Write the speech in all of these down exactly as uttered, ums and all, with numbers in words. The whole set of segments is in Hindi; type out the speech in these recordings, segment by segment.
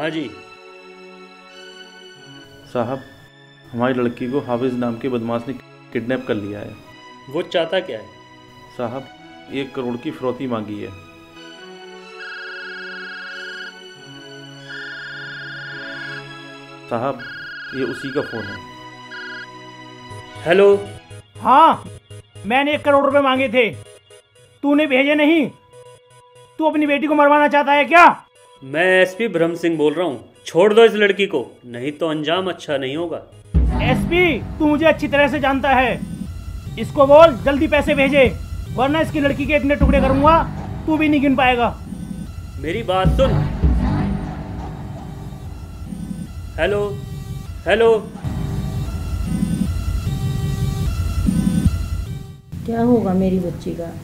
हाँ जी साहब, हमारी लड़की को हाफिज नाम के बदमाश ने किडनैप कर लिया है। वो चाहता क्या है? साहब, एक करोड़ की फिरौती मांगी है। साहब, ये उसी का फ़ोन है। हेलो। हाँ, मैंने एक करोड़ रुपए मांगे थे, तूने भेजे नहीं। तू अपनी बेटी को मरवाना चाहता है क्या? मैं एसपी ब्रह्म सिंह बोल रहा हूँ, छोड़ दो इस लड़की को, नहीं तो अंजाम अच्छा नहीं होगा। एसपी, तू मुझे अच्छी तरह से जानता है। इसको बोल जल्दी पैसे भेजे, वरना इसकी लड़की के इतने टुकड़े करूंगा तू भी नहीं गिन पाएगा। मेरी बात सुन। Hello hello. क्या होगा मेरी बच्ची का?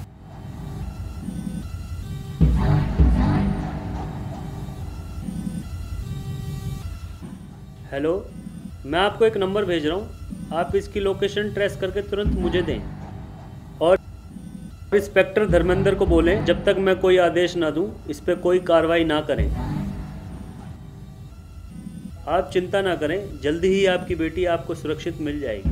हेलो, मैं आपको एक नंबर भेज रहा हूँ, आप इसकी लोकेशन ट्रेस करके तुरंत मुझे दें। और इंस्पेक्टर धर्मेंद्र को बोलें जब तक मैं कोई आदेश ना दूं इस पर कोई कार्रवाई ना करें। आप चिंता ना करें, जल्दी ही आपकी बेटी आपको सुरक्षित मिल जाएगी।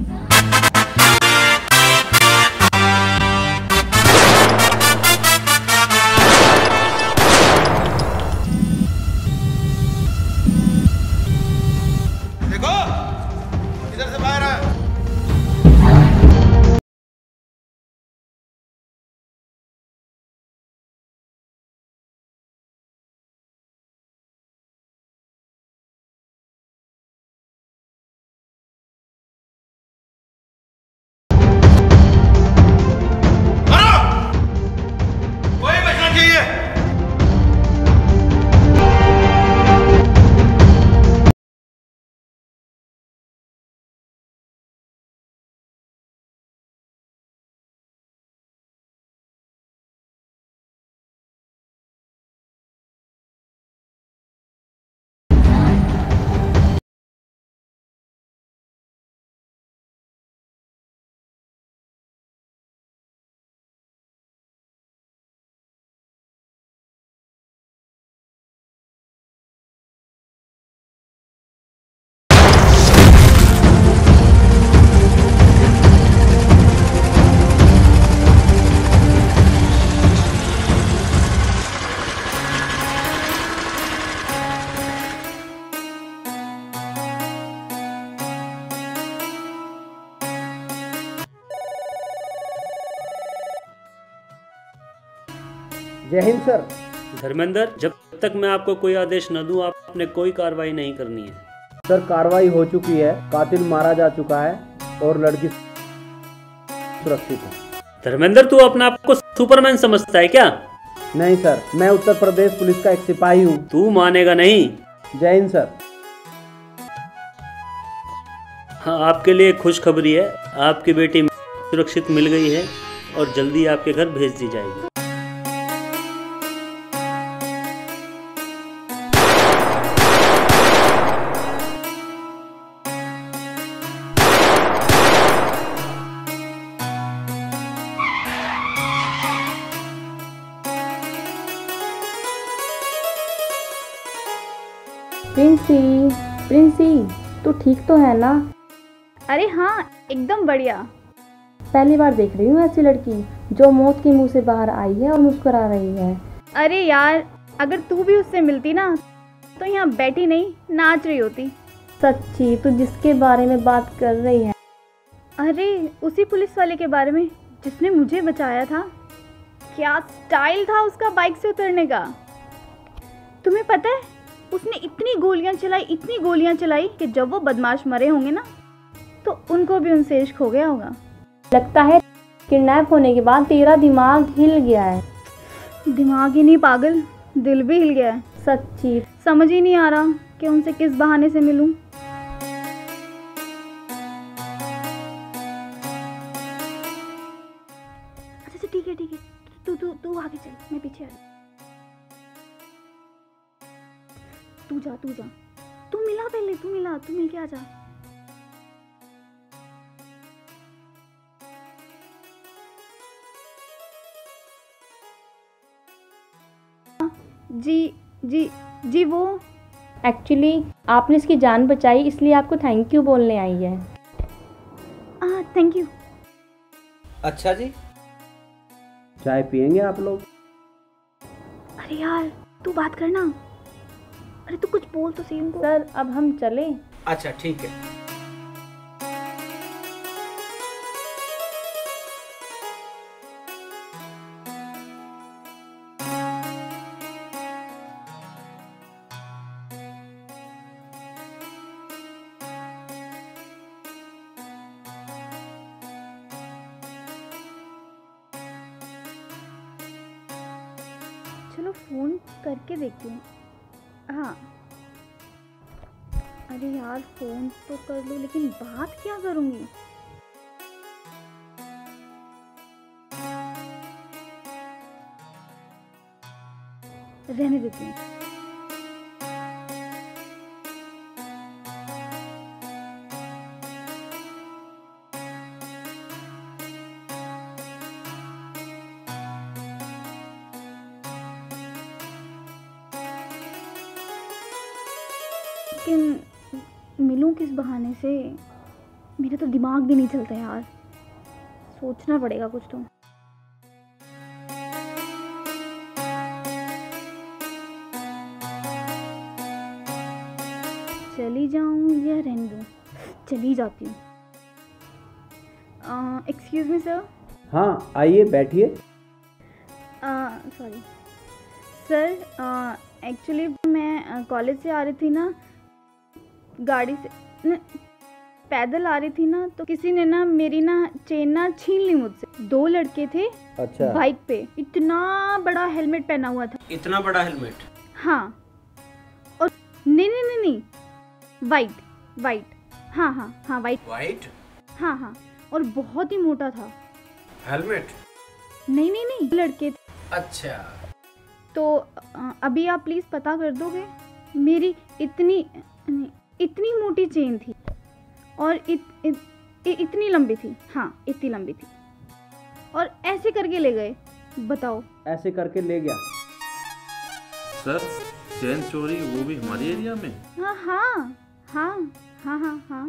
जय हिंद सर। धर्मेंद्र, जब तक मैं आपको कोई आदेश न दूं आपने कोई कार्रवाई नहीं करनी है। सर, कार्रवाई हो चुकी है, कातिल मारा जा चुका है और लड़की सुरक्षित है। धर्मेंद्र, तू अपने आप को सुपरमैन समझता है क्या? नहीं सर, मैं उत्तर प्रदेश पुलिस का एक सिपाही हूँ। तू मानेगा नहीं। जय हिंद सर। हाँ, आपके लिए खुशखबरी है, आपकी बेटी सुरक्षित मिल गई है और जल्दी आपके घर भेज दी जाएगी। प्रिंसी, प्रिंसी, तू ठीक तो है ना? अरे हाँ, एकदम बढ़िया। पहली बार देख रही हूँ ऐसी लड़की जो मौत के मुंह से बाहर आई है और मुस्कुरा रही है। अरे यार, अगर तू भी उससे मिलती ना तो यहाँ बैठी नहीं नाच रही होती। सच्ची? तू जिसके बारे में बात कर रही है? अरे उसी पुलिस वाले के बारे में जिसने मुझे बचाया था। क्या स्टाइल था उसका बाइक से उतरने का। तुम्हें पता है, उसने इतनी गोलियां चलाई इतनी गोलियां चलाई कि जब वो बदमाश मरे होंगे ना तो उनको भी उनसे इश्क हो गया होगा। लगता है किडनैप होने के बाद तेरा दिमाग हिल गया है। दिमाग ही नहीं पागल, दिल भी हिल गया है। सच्ची? समझ ही नहीं आ रहा कि उनसे किस बहाने से मिलूं। अच्छा ठीक है ठीक है, तू तू तू आगे चल, मैं पीछे आ रही। तू जा तू जा तू मिला पहले, तू मिला तू मिल के आ जा। जी जी जी वो एक्चुअली आपने इसकी जान बचाई, इसलिए आपको थैंक यू बोलने आई है। हाँ थैंक यू। अच्छा जी, चाय पियेंगे आप लोग? अरे यार तू बात करना। अरे तू कुछ बोल तो सही उनको। सर अब हम चलें? अच्छा ठीक है। चलो फोन करके देखती हूँ। हाँ अरे यार फोन तो कर लूँ, लेकिन बात क्या करूँगी? रहने देती हूँ। लेकिन मिलूं किस बहाने से? मेरा तो दिमाग भी नहीं चलता यार, सोचना पड़ेगा कुछ तो। चली जाऊं या रहने दूं? चली जाती हूँ। Excuse me sir. हाँ आइए बैठिए। सॉरी सर, एक्चुअली मैं कॉलेज से आ रही थी ना, गाड़ी से न, पैदल आ रही थी ना, तो किसी ने ना मेरी ना चेन ना छीन ली मुझसे। दो लड़के थे अच्छा। बाइक पे, इतना बड़ा हेलमेट पहना हुआ था। इतना बड़ा हेलमेट? हाँ, और नहीं नहीं नहीं नहीं वाइट वाइट हाँ हाँ हाँ वाइट वाइट? हाँ हाँ, और बहुत ही मोटा था हेलमेट? नहीं नहीं नहीं लड़के थे। अच्छा। तो अ, अभी आप प्लीज़ पता कर दोगे? मेरी इतनी नहीं, इतनी मोटी चेन थी और इत, इत, इत, इतनी लंबी थी। हाँ इतनी लंबी थी, और ऐसे करके ले गए। बताओ। ऐसे करके ले गया? सर चैन चोरी, वो भी हमारे एरिया में? हाँ हाँ हाँ हाँ हाँ हाँ,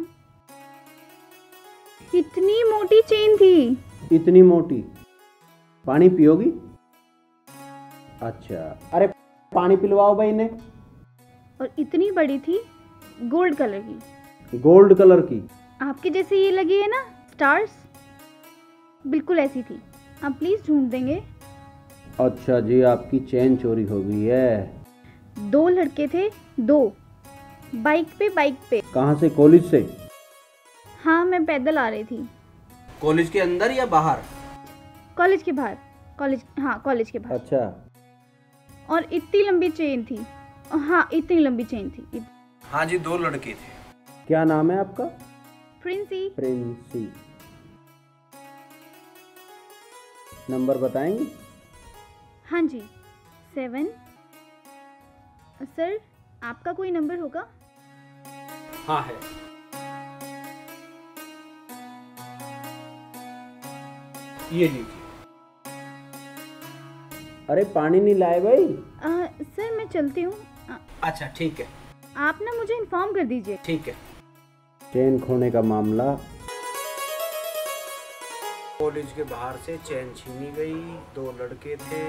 इतनी मोटी चेन थी। इतनी मोटी? पानी पियोगी? अच्छा, अरे पानी पिलवाओ भाई ने। और इतनी बड़ी थी, गोल्ड कलर की। गोल्ड कलर की? आपके जैसे ये लगी है ना स्टार्स, बिल्कुल ऐसी थी। आप प्लीज ढूंढ देंगे? अच्छा जी, आपकी चेन चोरी हो गई है। दो लड़के थे, दो बाइक पे बाइक पे। कहाँ से? कॉलेज से? हाँ मैं पैदल आ रही थी। कॉलेज के अंदर या बाहर? कॉलेज के बाहर। कॉलेज, हाँ कॉलेज के बाहर। अच्छा। और इतनी लंबी चेन थी। हाँ इतनी लंबी चेन थी। इत... हाँ जी, दो लड़के थे। क्या नाम है आपका? प्रिंसी। प्रिंसी। नंबर बताएंगे? हाँ जी, सेवन। सर आपका कोई नंबर होगा? हाँ है। ये लीजिए। अरे पानी नहीं लाए भाई? आ, सर मैं चलती हूँ। अच्छा ठीक है। आप ना मुझे इन्फॉर्म कर दीजिए। ठीक है। चेन खोने का मामला। कॉलेज के बाहर से चेन छीनी गई, दो लड़के थे।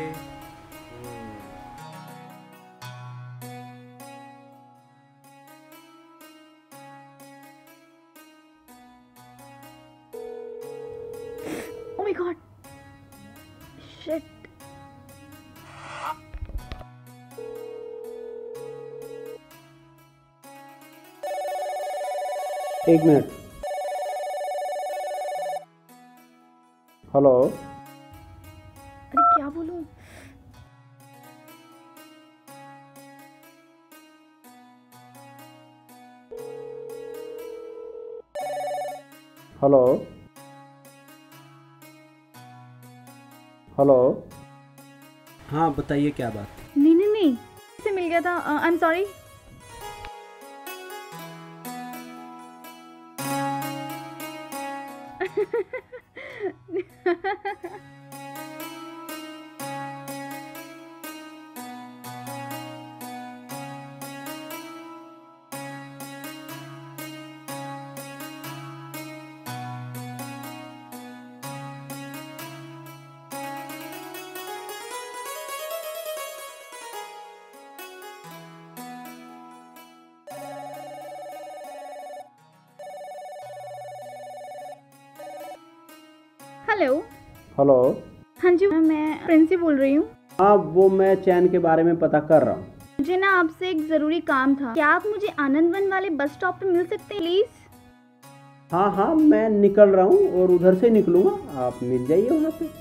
Oh my God! Shit! एक मिनट। हेलो। अरे क्या बोलूं? हेलो। हेलो। हाँ बताइए क्या बात? नहीं नहीं नहीं, से मिल गया था। I am sorry. Hello. Hello. हाँ जी, मैं प्रिंसी बोल रही हूँ। हाँ, वो मैं चैन के बारे में पता कर रहा हूँ। मुझे ना आपसे एक ज़रूरी काम था। क्या आप मुझे आनंद वन वाले बस स्टॉप पे मिल सकते हैं प्लीज़? हाँ हाँ, मैं निकल रहा हूँ और उधर से निकलूँगा, आप मिल जाइए वहाँ पे।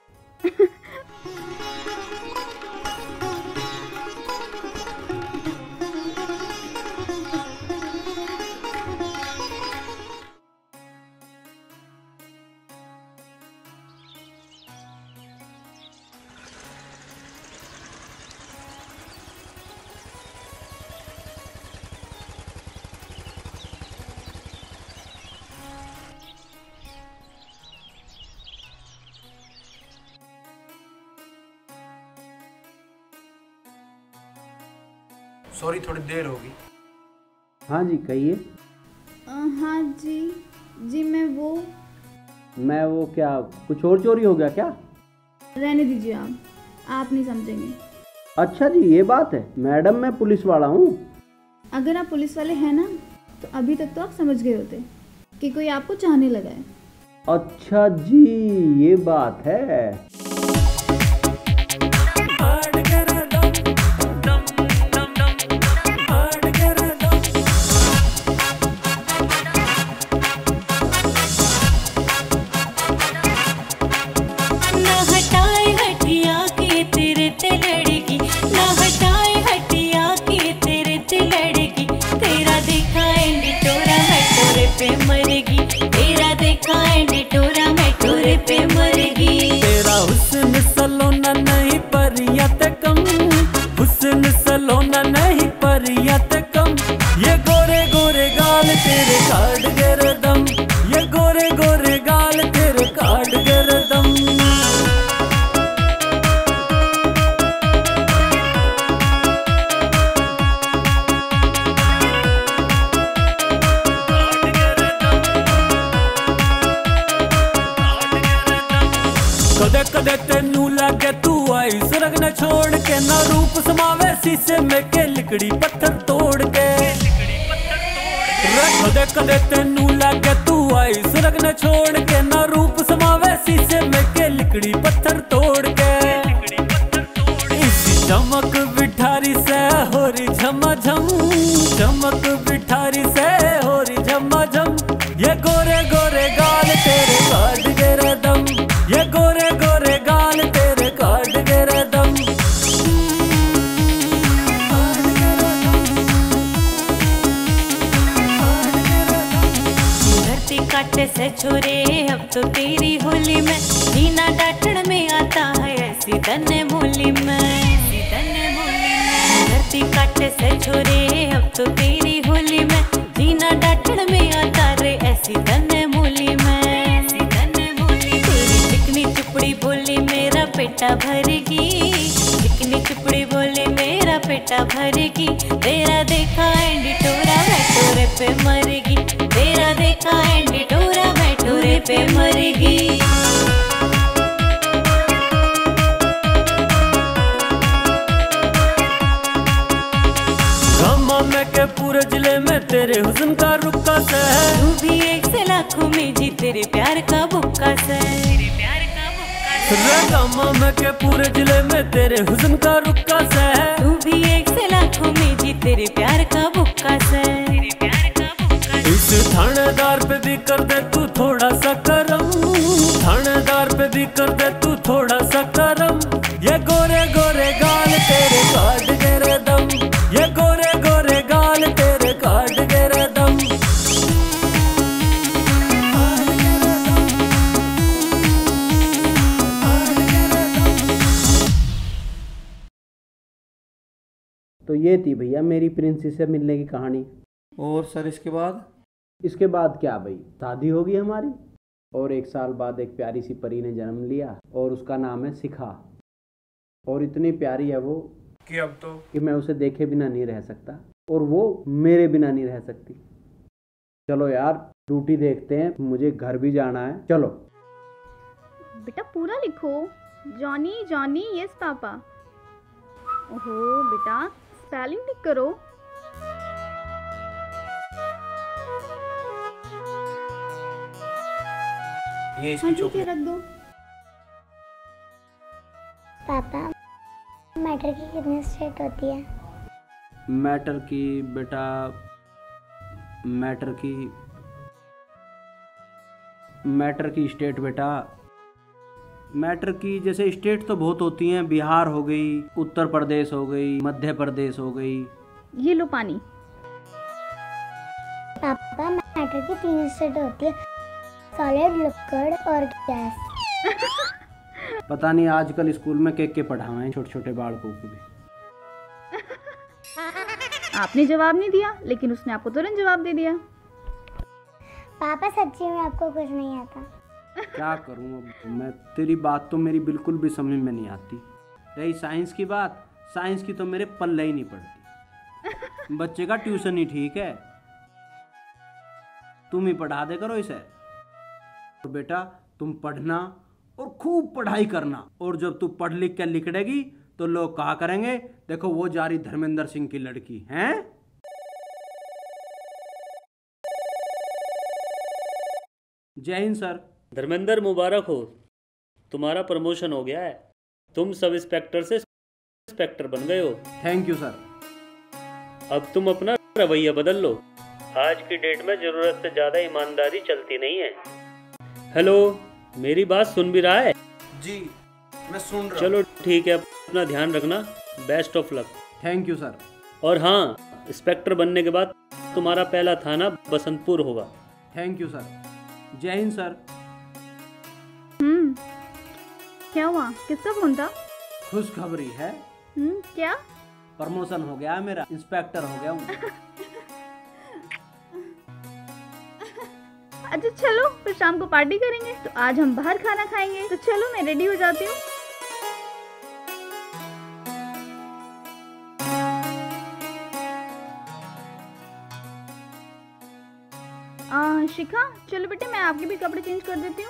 सॉरी, थोड़ी देर होगी। हाँ जी, कहिए। हाँ जी जी मैं वो मैं वो क्या, कुछ और चोरी हो गया क्या? रहने दीजिए, आप आप नहीं समझेंगे। अच्छा जी, ये बात है। मैडम, मैं पुलिस वाला हूँ। अगर आप पुलिस वाले हैं ना, तो अभी तक तो आप समझ गए होते कि कोई आपको चाहने लगा है। अच्छा जी, ये बात है। तेरा हुस्न सलोना नहीं परियत कम, हुस्न सलोना नहीं परियत कम। ये गोरे गोरे गाल तेरे काट गिरदम, ये गोरे गोरे गाल तेरे काट गिरदम। कदे कदे तेनू लागे तू आई सुरग न छोड़ के, ना रूप समावे शीशे में के लिकड़ी पत्थर तोड़ के। कदे कदे तेनू लागे तू आई सुरग न छोड़ के, ना रूप समावे शीशे में के लिकड़ी पत्थर तोड़ के। इसी चमक बिठारी से होरी झमाझम, चमक बिठारी से होरी झमाझम। ये गोरे गोरे गाल तेरे काट गिरदम, ये गोरे गोरे गाल तेरे काट गिरदम। धरती काटे से छोरे अब तो तेरी होली में, जीना डांटन में आता है ऐसी तन्ने बोली में, ऐसी तन्ने बोली में। धरती काटे से छोरे अब तो तेरी होली में, जीना डांटन में आता रे ऐसी तन्ने बोली में, ऐसी तन्ने बोली। तेरी चिकनी चुपड़ी बोली मेरा पेटा भरेगी, चिकनी चुपड़ी बोली मेरा पेटा भरेगी। तेरा देखा एंडी टोरा मैं टोरे पे मरेगी, तेरा देखा एंडी टोरा मैं टोरे पे मरेगी। में के पूरे जिले में तेरे हुस्न का रुक्का से है, तू भी एक से लाखों में जी तेरे प्यार का बुक्का से, तेरे प्यार का बुक्का से। गामा में के पूरे जिले में तेरे हुस्न का रुक्का से है, तू भी एक से लाखों में जी तेरे प्यार का बुक्का से, तेरे प्यार का बुक्का से। इस थानेदार पे भी कर दे तू थोड़ा सा करम, थानेदार पे भी कर दे तू थोड़ा सा करम। ये गोरे गोरे गाल तेरे काट गिरदम, ये गोरे गोरे गाल तेरे काट गिरदम। तो ये थी भैया मेरी प्रिंसी से मिलने की कहानी। और सर इसके बाद? इसके बाद क्या भाई, शादी होगी हमारी और एक साल बाद एक प्यारी सी परी ने जन्म लिया और उसका नाम है शिखा। और इतनी प्यारी है वो कि अब तो कि मैं उसे देखे बिना नहीं रह सकता और वो मेरे बिना नहीं रह सकती। चलो यार ड्यूटी देखते हैं, मुझे घर भी जाना है। चलो बेटा पूरा लिखो। Johnny Johnny yes papa. ओहो बेटा स्पेलिंग ठीक करो। ये हाँ इसकी ठीक है, चॉकलेट। रख दो। पापा मटर की कितनी स्टेट होती है? मैटर की बेटा, मैटर की मैटर की स्टेट बेटा, मैटर की जैसे स्टेट तो बहुत होती हैं। बिहार हो गई, उत्तर प्रदेश हो गई, मध्य प्रदेश हो गई। ये लो पानी। पापा मैटर की तीन स्टेट होती है, सॉलिड, लिक्विड और गैस। पता नहीं आजकल स्कूल में के के पढ़ाए हैं छोटे छोटे बालकों को भी। आपने जवाब नहीं दिया, लेकिन उसने आपको तुरंत जवाब दे दिया। पापा सच्ची में आपको कुछ नहीं आता? क्या करूं अब मैं, तेरी बात तो मेरी बिल्कुल भी समझ में नहीं आती। रही साइंस की बात, साइंस की तो मेरे पल्ले ही नहीं पड़ती। बच्चे का ट्यूशन ही ठीक है, तुम ही पढ़ा दे करो इसे। तो बेटा तुम पढ़ना और खूब पढ़ाई करना, और जब तू पढ़ लिख के लिखड़ेगी तो लोग कहा करेंगे देखो वो जा रही धर्मेंद्र सिंह की लड़की हैं। जय हिंद सर। धर्मेंद्र मुबारक हो, तुम्हारा प्रमोशन हो गया है। तुम सब इंस्पेक्टर से इंस्पेक्टर बन गए हो। Thank you sir. अब तुम अपना रवैया बदल लो। आज की डेट में जरूरत से ज्यादा ईमानदारी चलती नहीं है। हेलो, मेरी बात सुन भी रहा है? जी मैं सुन रहा हूँ। चलो ठीक है, अपना ध्यान रखना। Best of luck. Thank you sir. और हाँ, इंस्पेक्टर बनने के बाद तुम्हारा पहला थाना बसंतपुर होगा। Thank you sir. जय हिंद सर। हम्म क्या हुआ? किसका फोन था? खुशखबरी है। हम्म क्या? प्रमोशन हो गया मेरा, इंस्पेक्टर हो गया हूँ। अच्छा चलो, फिर शाम को पार्टी करेंगे। तो आज हम बाहर खाना खाएंगे। तो चलो मैं रेडी हो जाती हूँ। आ, शिखा चलो बेटे, मैं आपके भी कपड़े चेंज कर देती हूँ।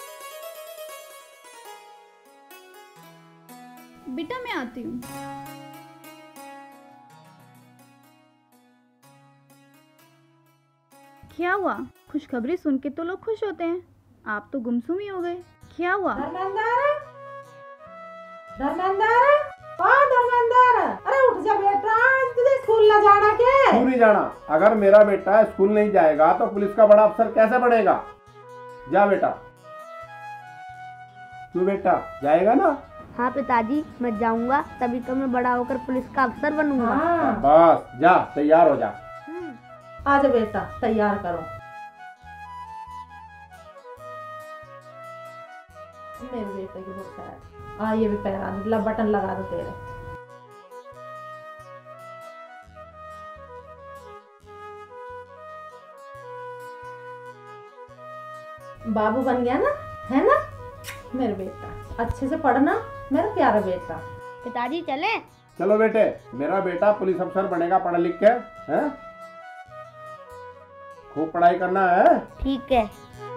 बेटा मैं आती हूँ। क्या हुआ? खुशखबरी सुन के तो लोग खुश होते हैं, आप तो गुमसुम ही हो गए। क्या हुआ? धर्मेंद्र, धर्मेंद्र, ओ धर्मेंद्र, अरे उठ जा बेटा, आज तुझे स्कूल ना जाना के? क्यों नहीं जाना? अगर मेरा बेटा स्कूल नहीं जाएगा तो पुलिस का बड़ा अफसर कैसे बनेगा? जा बेटा। तू बेटा जाएगा ना? हाँ पिताजी, मैं जाऊंगा, तभी तो मैं बड़ा होकर पुलिस का अफसर बनूंगा। हाँ। बस जा, तैयार हो जा। आज बेटा तैयार करो। मेरे बेटे की बहुत है। आ ये भी पहरा दो, बटन लगा दो तेरे। बाबू बन गया ना, है ना मेरे बेटा? अच्छे से पढ़ना मेरा प्यारा बेटा। पिताजी चले? चलो बेटे, मेरा बेटा पुलिस अफसर बनेगा पढ़ लिख के, हैं? खूब पढ़ाई करना है। ठीक है।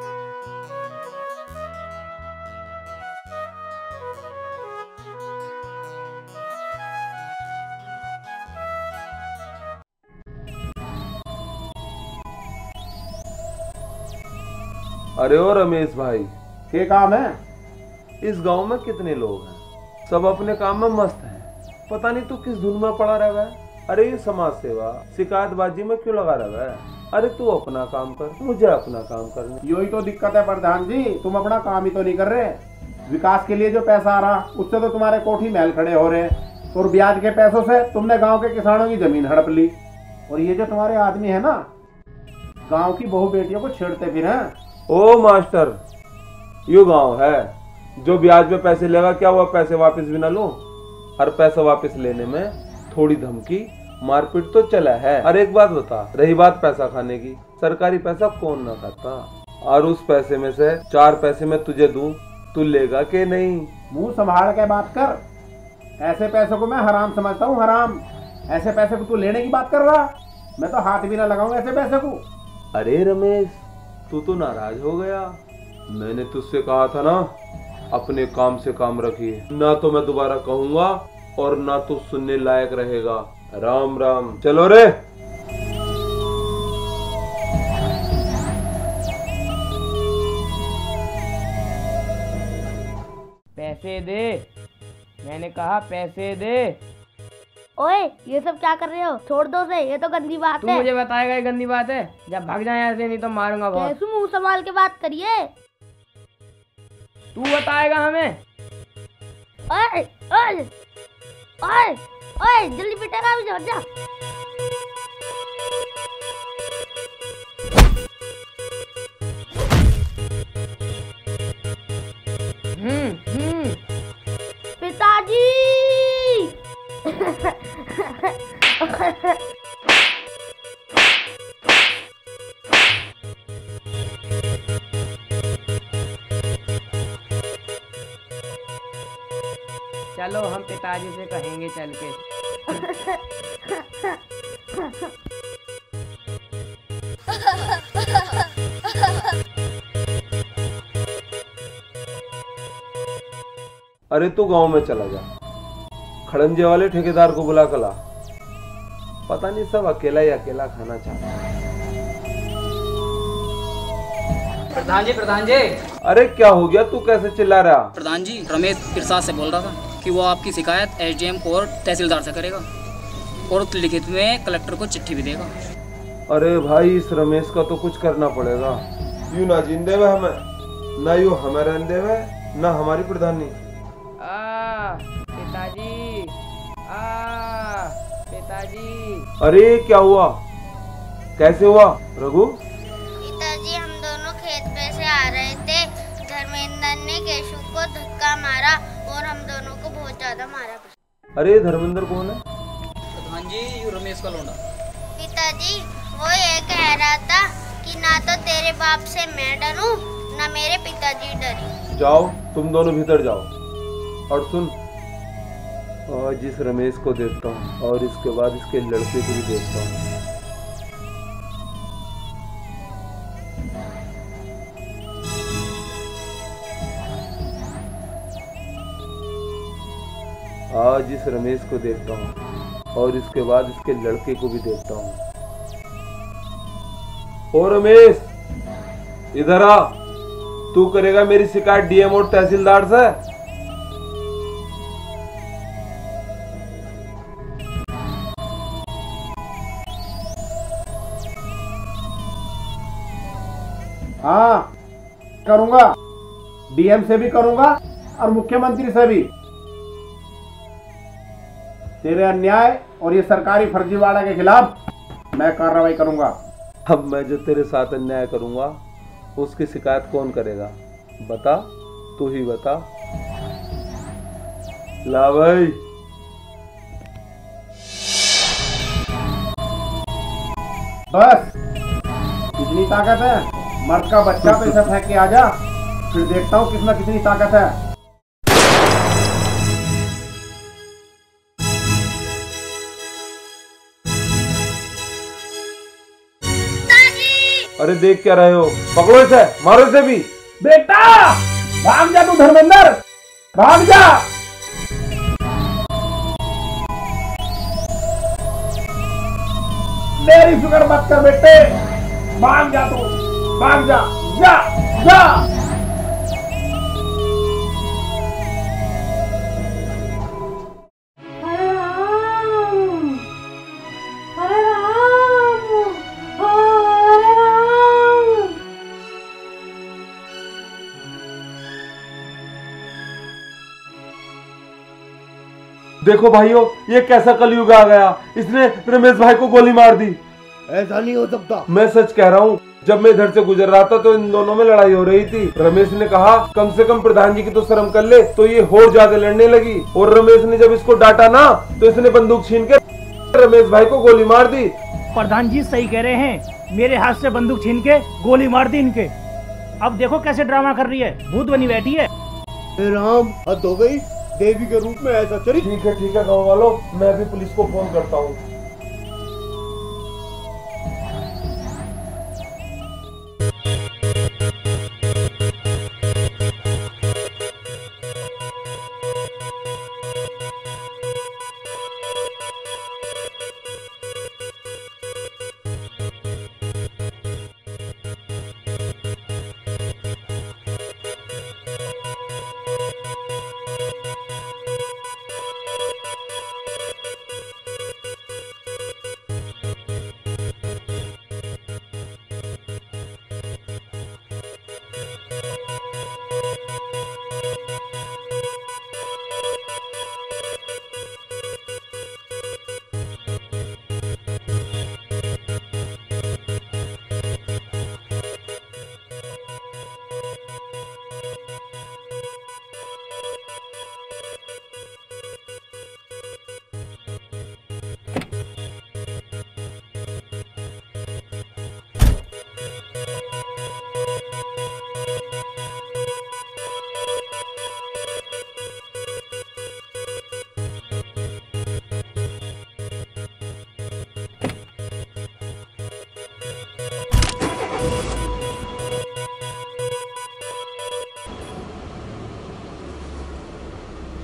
अरे ओ रमेश भाई, क्या काम है? इस गांव में कितने लोग हैं? सब अपने काम में मस्त हैं। पता नहीं तू किस धुन में पड़ा रहा है। अरे ये समाज सेवा शिकायतबाजी में क्यों लगा रहा है? अरे तू अपना काम कर, मुझे अपना काम करना। यही तो दिक्कत है प्रधान जी, तुम अपना काम ही तो नहीं कर रहे। विकास के लिए जो पैसा आ रहा उससे तो तुम्हारे कोठी महल खड़े हो रहे हैं, और ब्याज के पैसों से तुमने गांव के किसानों की जमीन हड़प ली। और ये जो तुम्हारे आदमी है ना, गांव की बहू बेटियों को छेड़ते फिर हैं। ओ मास्टर, यो गांव है जो ब्याज पे पैसे लेगा, क्या हुआ पैसे वापस भी ना लूं? हर पैसा वापस लेने में थोड़ी धमकी मारपीट तो चला है। अरे एक बात बता, रही बात पैसा खाने की, सरकारी पैसा कौन ना खाता? और उस पैसे में से चार पैसे मैं तुझे दूं, तू लेगा के नहीं? मुंह संभाल के बात कर। ऐसे पैसों को मैं हराम समझता हूँ, हराम। ऐसे पैसे को तू लेने की बात कर रहा? मैं तो हाथ भी ना लगाऊं ऐसे पैसे को। अरे रमेश, तू तो नाराज हो गया। मैंने तुझसे कहा था ना, अपने काम से काम रखिए। ना तो मैं दोबारा कहूंगा और ना तू सुनने लायक रहेगा। राम राम। चलो रे। पैसे दे, मैंने कहा पैसे दे। ओए ये सब क्या कर रहे हो? छोड़ दो उसे, ये तो गंदी बात तू है। मुझे बताएगा ये गंदी बात है? जब भाग जाए ऐसे, नहीं तो मारूंगा बहुत। कैसे मुंह संभाल के बात करिए। तू बताएगा हमें। ओए ओए ओए ओए जल्दी पिटेगा मुझे, हट जा। हम्म हम्म पिताजी। चलो हम पिताजी से कहेंगे चल के। अरे तू गांव में चला जा, खड़ंजे वाले ठेकेदार को बुला कर ला। पता नहीं सब अकेला ही अकेला खाना चाहता है। प्रधान जी प्रधान जी। अरे क्या हो गया, तू कैसे चिल्ला रहा? प्रधान जी रमेश प्रसाद से बोल रहा था कि वो आपकी शिकायत एसडीएम कोर्ट तहसीलदार से करेगा और लिखित में कलेक्टर को चिट्ठी भी देगा। अरे भाई इस रमेश का तो कुछ करना पड़ेगा। यू ना जिंदे हुए हमें, ना यू हमें रहने हुए, ना हमारी प्रधानी। आ पिताजी, आ पिताजी। अरे क्या हुआ, कैसे हुआ रघु? पिताजी हम दोनों खेत पे से आ रहे थे, धर्मेंद्र ने केशव को धक्का मारा और हम दोनों को बहुत ज्यादा मारा। अरे धर्मेंद्र कौन है? प्रधान जी यू रमेश का लौंडा। पिताजी वो ये कह रहा था कि ना तो तेरे बाप से मैं डरूं, ना मेरे पिताजी डरे। जाओ तुम दोनों भीतर जाओ। और सुन, आज इस रमेश को देखता हूँ और इसके बाद इसके लड़के को भी देखता हूँ। आज इस रमेश को देखता हूँ और इसके बाद इसके लड़के को भी देखता हूँ। ओ रमेश इधर आ, तू करेगा मेरी शिकायत डीएम और तहसीलदार से। हाँ करूंगा, डीएम से भी करूंगा और मुख्यमंत्री से भी। तेरे अन्याय और ये सरकारी फर्जीवाड़ा के खिलाफ मैं कार्रवाई करूंगा। अब मैं जो तेरे साथ अन्याय करूंगा उसकी शिकायत कौन करेगा? बता, तू ही बता। ला भाई। बस कितनी ताकत है? मर्द का बच्चा पे से फेंक के आ जा, फिर देखता हूँ किसमें कितनी ताकत है। अरे देख क्या रहे हो, पकड़ो इसे, मारो इसे भी। बेटा भाग जा तू धर्मेंद्र, भाग जा। मेरी फिक्र मत कर बेटे, भाग जा तू, भाग जा, जा जा। देखो भाइयों, ये कैसा कलयुग आ गया, इसने रमेश भाई को गोली मार दी। ऐसा नहीं हो सकता। मैं सच कह रहा हूँ, जब मैं इधर से गुजर रहा था तो इन दोनों में लड़ाई हो रही थी। रमेश ने कहा कम से कम प्रधान जी की तो शर्म कर ले, तो ये और ज्यादा लड़ने लगी। और रमेश ने जब इसको डांटा ना तो इसने बंदूक छीन के रमेश भाई को गोली मार दी। प्रधान जी सही कह रहे हैं, मेरे हाथ से बंदूक छीन के गोली मार दी इनके। अब देखो कैसे ड्रामा कर रही है, भूत बनी बैठी है। राम हद हो गई, देवी के रूप में ऐसा चरित। ठीक है ठीक है गाँव वालों, मैं भी पुलिस को फोन करता हूँ।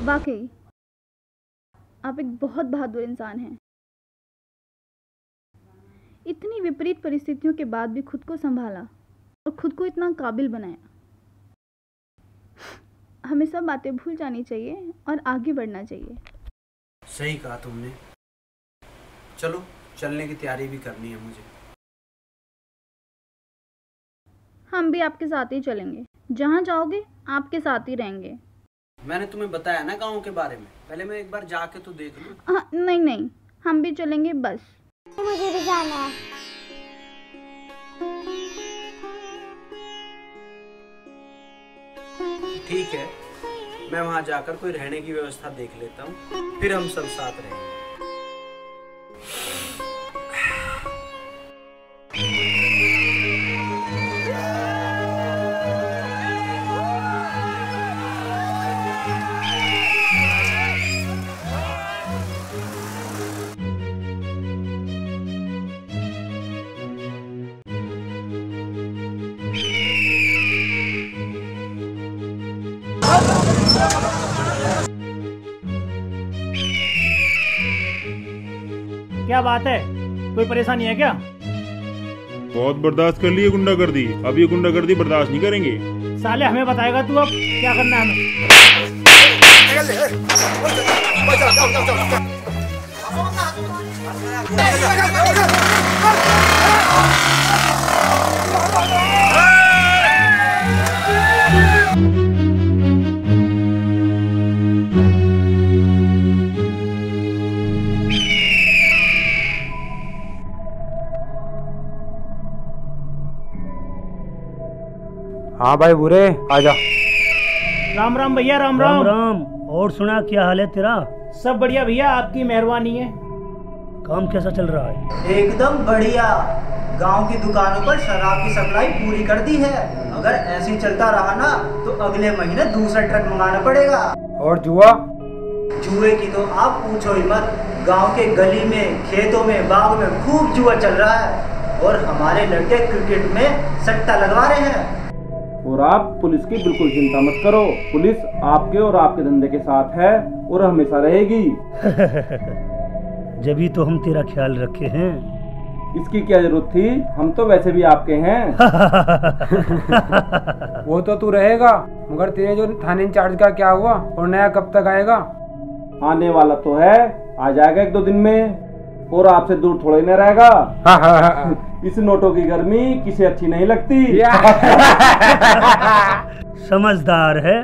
वाकई आप एक बहुत बहादुर इंसान हैं। इतनी विपरीत परिस्थितियों के बाद भी खुद को संभाला और खुद को इतना काबिल बनाया। हमें सब बातें भूल जानी चाहिए और आगे बढ़ना चाहिए। सही कहा तुमने। चलो चलने की तैयारी भी करनी है मुझे। हम भी आपके साथ ही चलेंगे। जहाँ जाओगे आपके साथ ही रहेंगे। मैंने तुम्हें बताया ना गांव के बारे में, पहले मैं एक बार जाके तो देख लूं। हाँ, नहीं नहीं हम भी चलेंगे बस। मुझे भी जाना है। ठीक है, मैं वहां जाकर कोई रहने की व्यवस्था देख लेता हूँ, फिर हम सब साथ रहेंगे। क्या बात है, कोई परेशानी है क्या? बहुत बर्दाश्त कर लिए गुंडागर्दी, अब ये गुंडागर्दी बर्दाश्त नहीं करेंगे। साले हमें बताएगा तू अब क्या करना है हाँ भाई बुरे आजा। राम राम भैया, राम राम राम। राम। और सुना, क्या हाल है तेरा? सब बढ़िया भैया, आपकी मेहरबानी है। काम कैसा चल रहा है? एकदम बढ़िया। गांव की दुकानों पर शराब की सप्लाई पूरी कर दी है। अगर ऐसे ही चलता रहा ना तो अगले महीने दूसरा ट्रक मंगाना पड़ेगा। और जुआ? जुए की तो आप पूछो ही मत। गांव के गली में, खेतों में, बाग में खूब जुआ चल रहा है और हमारे लड़के क्रिकेट में सट्टा लगवा रहे हैं। और आप पुलिस की बिल्कुल चिंता मत करो, पुलिस आपके और आपके धंधे के साथ है और हमेशा रहेगी। जभी तो हम तेरा ख्याल रखे हैं। इसकी क्या जरूरत थी, हम तो वैसे भी आपके हैं। वो तो तू रहेगा, मगर तेरे जो थाने इंचार्ज का क्या हुआ और नया कब तक आएगा? आने वाला तो है, आ जाएगा एक दो दिन में और आपसे दूर थोड़ा ही न रहेगा। हाँ हाँ हाँ। इस नोटों की गर्मी किसे अच्छी नहीं लगती। समझदार है।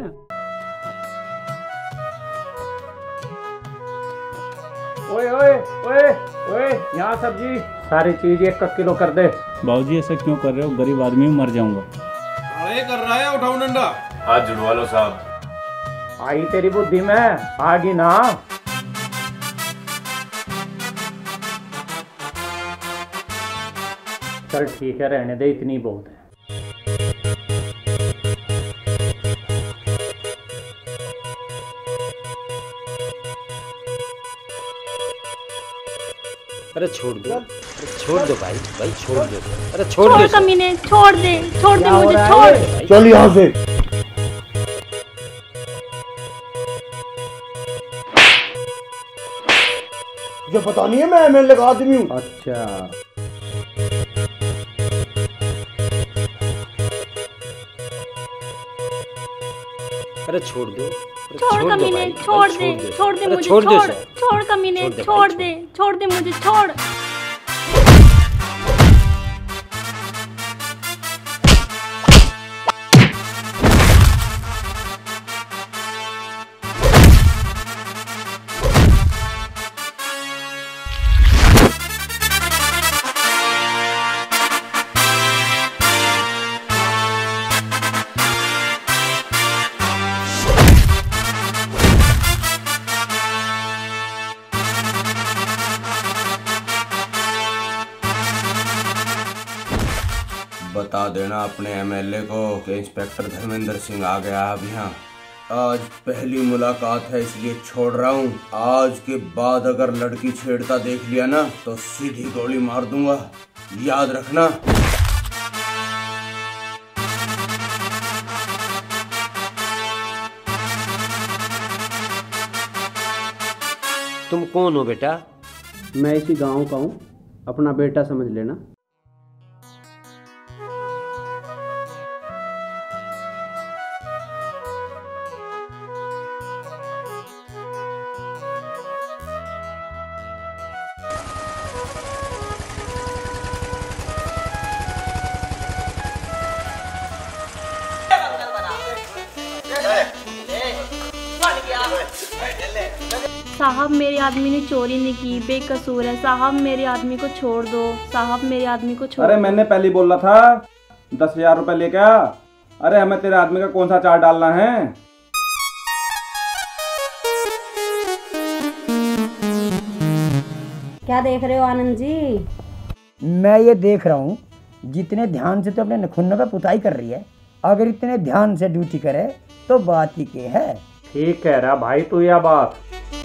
ओए ओए ओए ओए, यहाँ सब्जी सारी चीज एक किलो कर दे। बाबूजी ऐसा क्यों कर रहे हो, गरीब आदमी मर जाऊंगा। अरे कर रहा है, उठाओ डंडा। हाथ जुड़वा लो साहब। आई तेरी बुद्धि में आगी ना। चल ठीक है, रहने दे, इतनी बहुत है। अरे छोड़ दो, अरे छोड़ दो भाई, भाई छोड़ दो, अरे छोड़ दो। छोड़ कमीने, छोड़ दे, छोड़ दे मुझे, छोड़। चल यहाँ से। मुझे पता नहीं है, मैं एमएलए का आदमी हूँ। अच्छा, अरे छोड़ दो, छोड़ कमीने, छोड़ दे, छोड़ दे मुझे, छोड़, छोड़ कमीने, छोड़ दे, छोड़ दे मुझे, छोड़। बता देना अपने एमएलए को कि इंस्पेक्टर धर्मेंद्र सिंह आ गया अब यहाँ। आज पहली मुलाकात है इसलिए छोड़ रहा हूँ। आज के बाद अगर लड़की छेड़ता देख लिया ना तो सीधी गोली मार दूंगा, याद रखना। तुम कौन हो बेटा? मैं इसी गांव का हूँ, अपना बेटा समझ लेना। साहब मेरे आदमी ने चोरी नहीं की, बेकसूर है। साहब मेरे आदमी को छोड़ दो। साहब मेरे आदमी को छोड़ अरे दो। मैंने पहले ही बोला था दस हजार रुपए लेके आ। अरे हमें तेरे आदमी का कौन सा चार्ज डालना है? क्या देख रहे हो आनंद जी? मैं ये देख रहा हूँ जितने ध्यान से तो अपने नखुन्नों पे पुताई कर रही है, अगर इतने ध्यान से ड्यूटी करे तो बात ही के है। ठीक कह रहा भाई तू यह बात।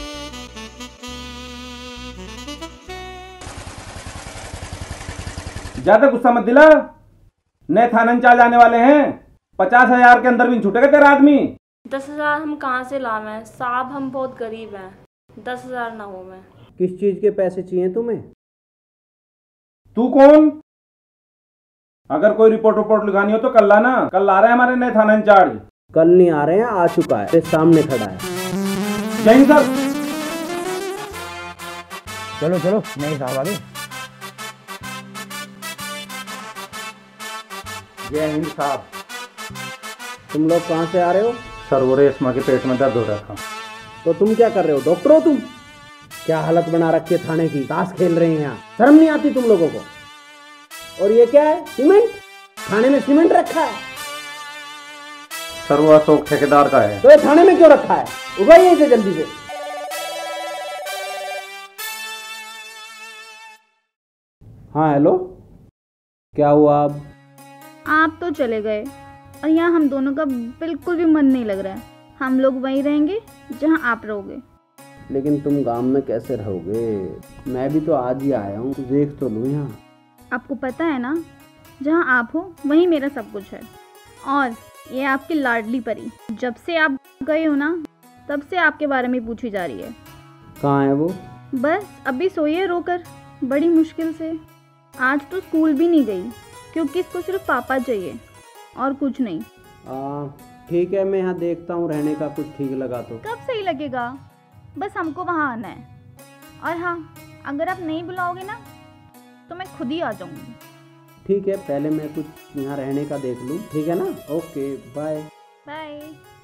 ज्यादा गुस्सा मत दिला, नए थाना इंचार्ज आने वाले हैं। पचास हजार के अंदर भी छूटेगा तेरा आदमी। दस हजार हम कहाँ से लावें साहब, हम बहुत गरीब हैं। दस हजार ना हो। मैं किस चीज के पैसे चाहिए तुम्हें? तू कौन? अगर कोई रिपोर्ट रिपोर्ट लिखानी हो तो कल लाना। कल आ रहे हैं हमारे नए थाना इंचार्ज। कल नहीं आ रहे हैं, आ चुका है, सामने खड़ा है। जय हिंद सर। चलो चलो नए साहब आगे। जय हिंद साहब। तुम लोग कहाँ से आ रहे हो? सर वो रेशमा के पेट में दर्द हो रहा था। तो तुम क्या कर रहे हो? डॉक्टर हो तुम? क्या हालत बना रखी है थाने की, ताश खेल रहे हैं यहाँ। शर्म नहीं आती तुम लोगों को? और ये क्या है? सीमेंट? थाने में सीमेंट रखा है? सर वो अशोक ठेकेदार का है। तो ये थाने में क्यों रखा है? उगाइए इसे जल्दी से। हाँ हेलो, क्या हुआ? अब आप तो चले गए और यहाँ हम दोनों का बिल्कुल भी मन नहीं लग रहा है। हम लोग वहीं रहेंगे जहाँ आप रहोगे। लेकिन तुम गांव में कैसे रहोगे? मैं भी तो आज ही आया हूँ, देख तो लूँ यहाँ। आपको पता है ना, जहाँ आप हो वहीं मेरा सब कुछ है। और ये आपकी लाडली परी, जब से आप गए हो ना तब से आपके बारे में पूछी जा रही है। कहाँ है वो? बस अभी सोई है रोकर, बड़ी मुश्किल से। आज तो स्कूल भी नहीं गई क्योंकि इसको सिर्फ पापा चाहिए और कुछ नहीं। ठीक है, मैं यहाँ देखता हूँ रहने का कुछ ठीक लगा तो। कब सही लगेगा? बस हमको वहाँ आना है। और हाँ, अगर आप नहीं बुलाओगे ना तो मैं खुद ही आ जाऊंगी। ठीक है, पहले मैं कुछ यहाँ रहने का देख लूँ, ठीक है ना? Okay bye bye.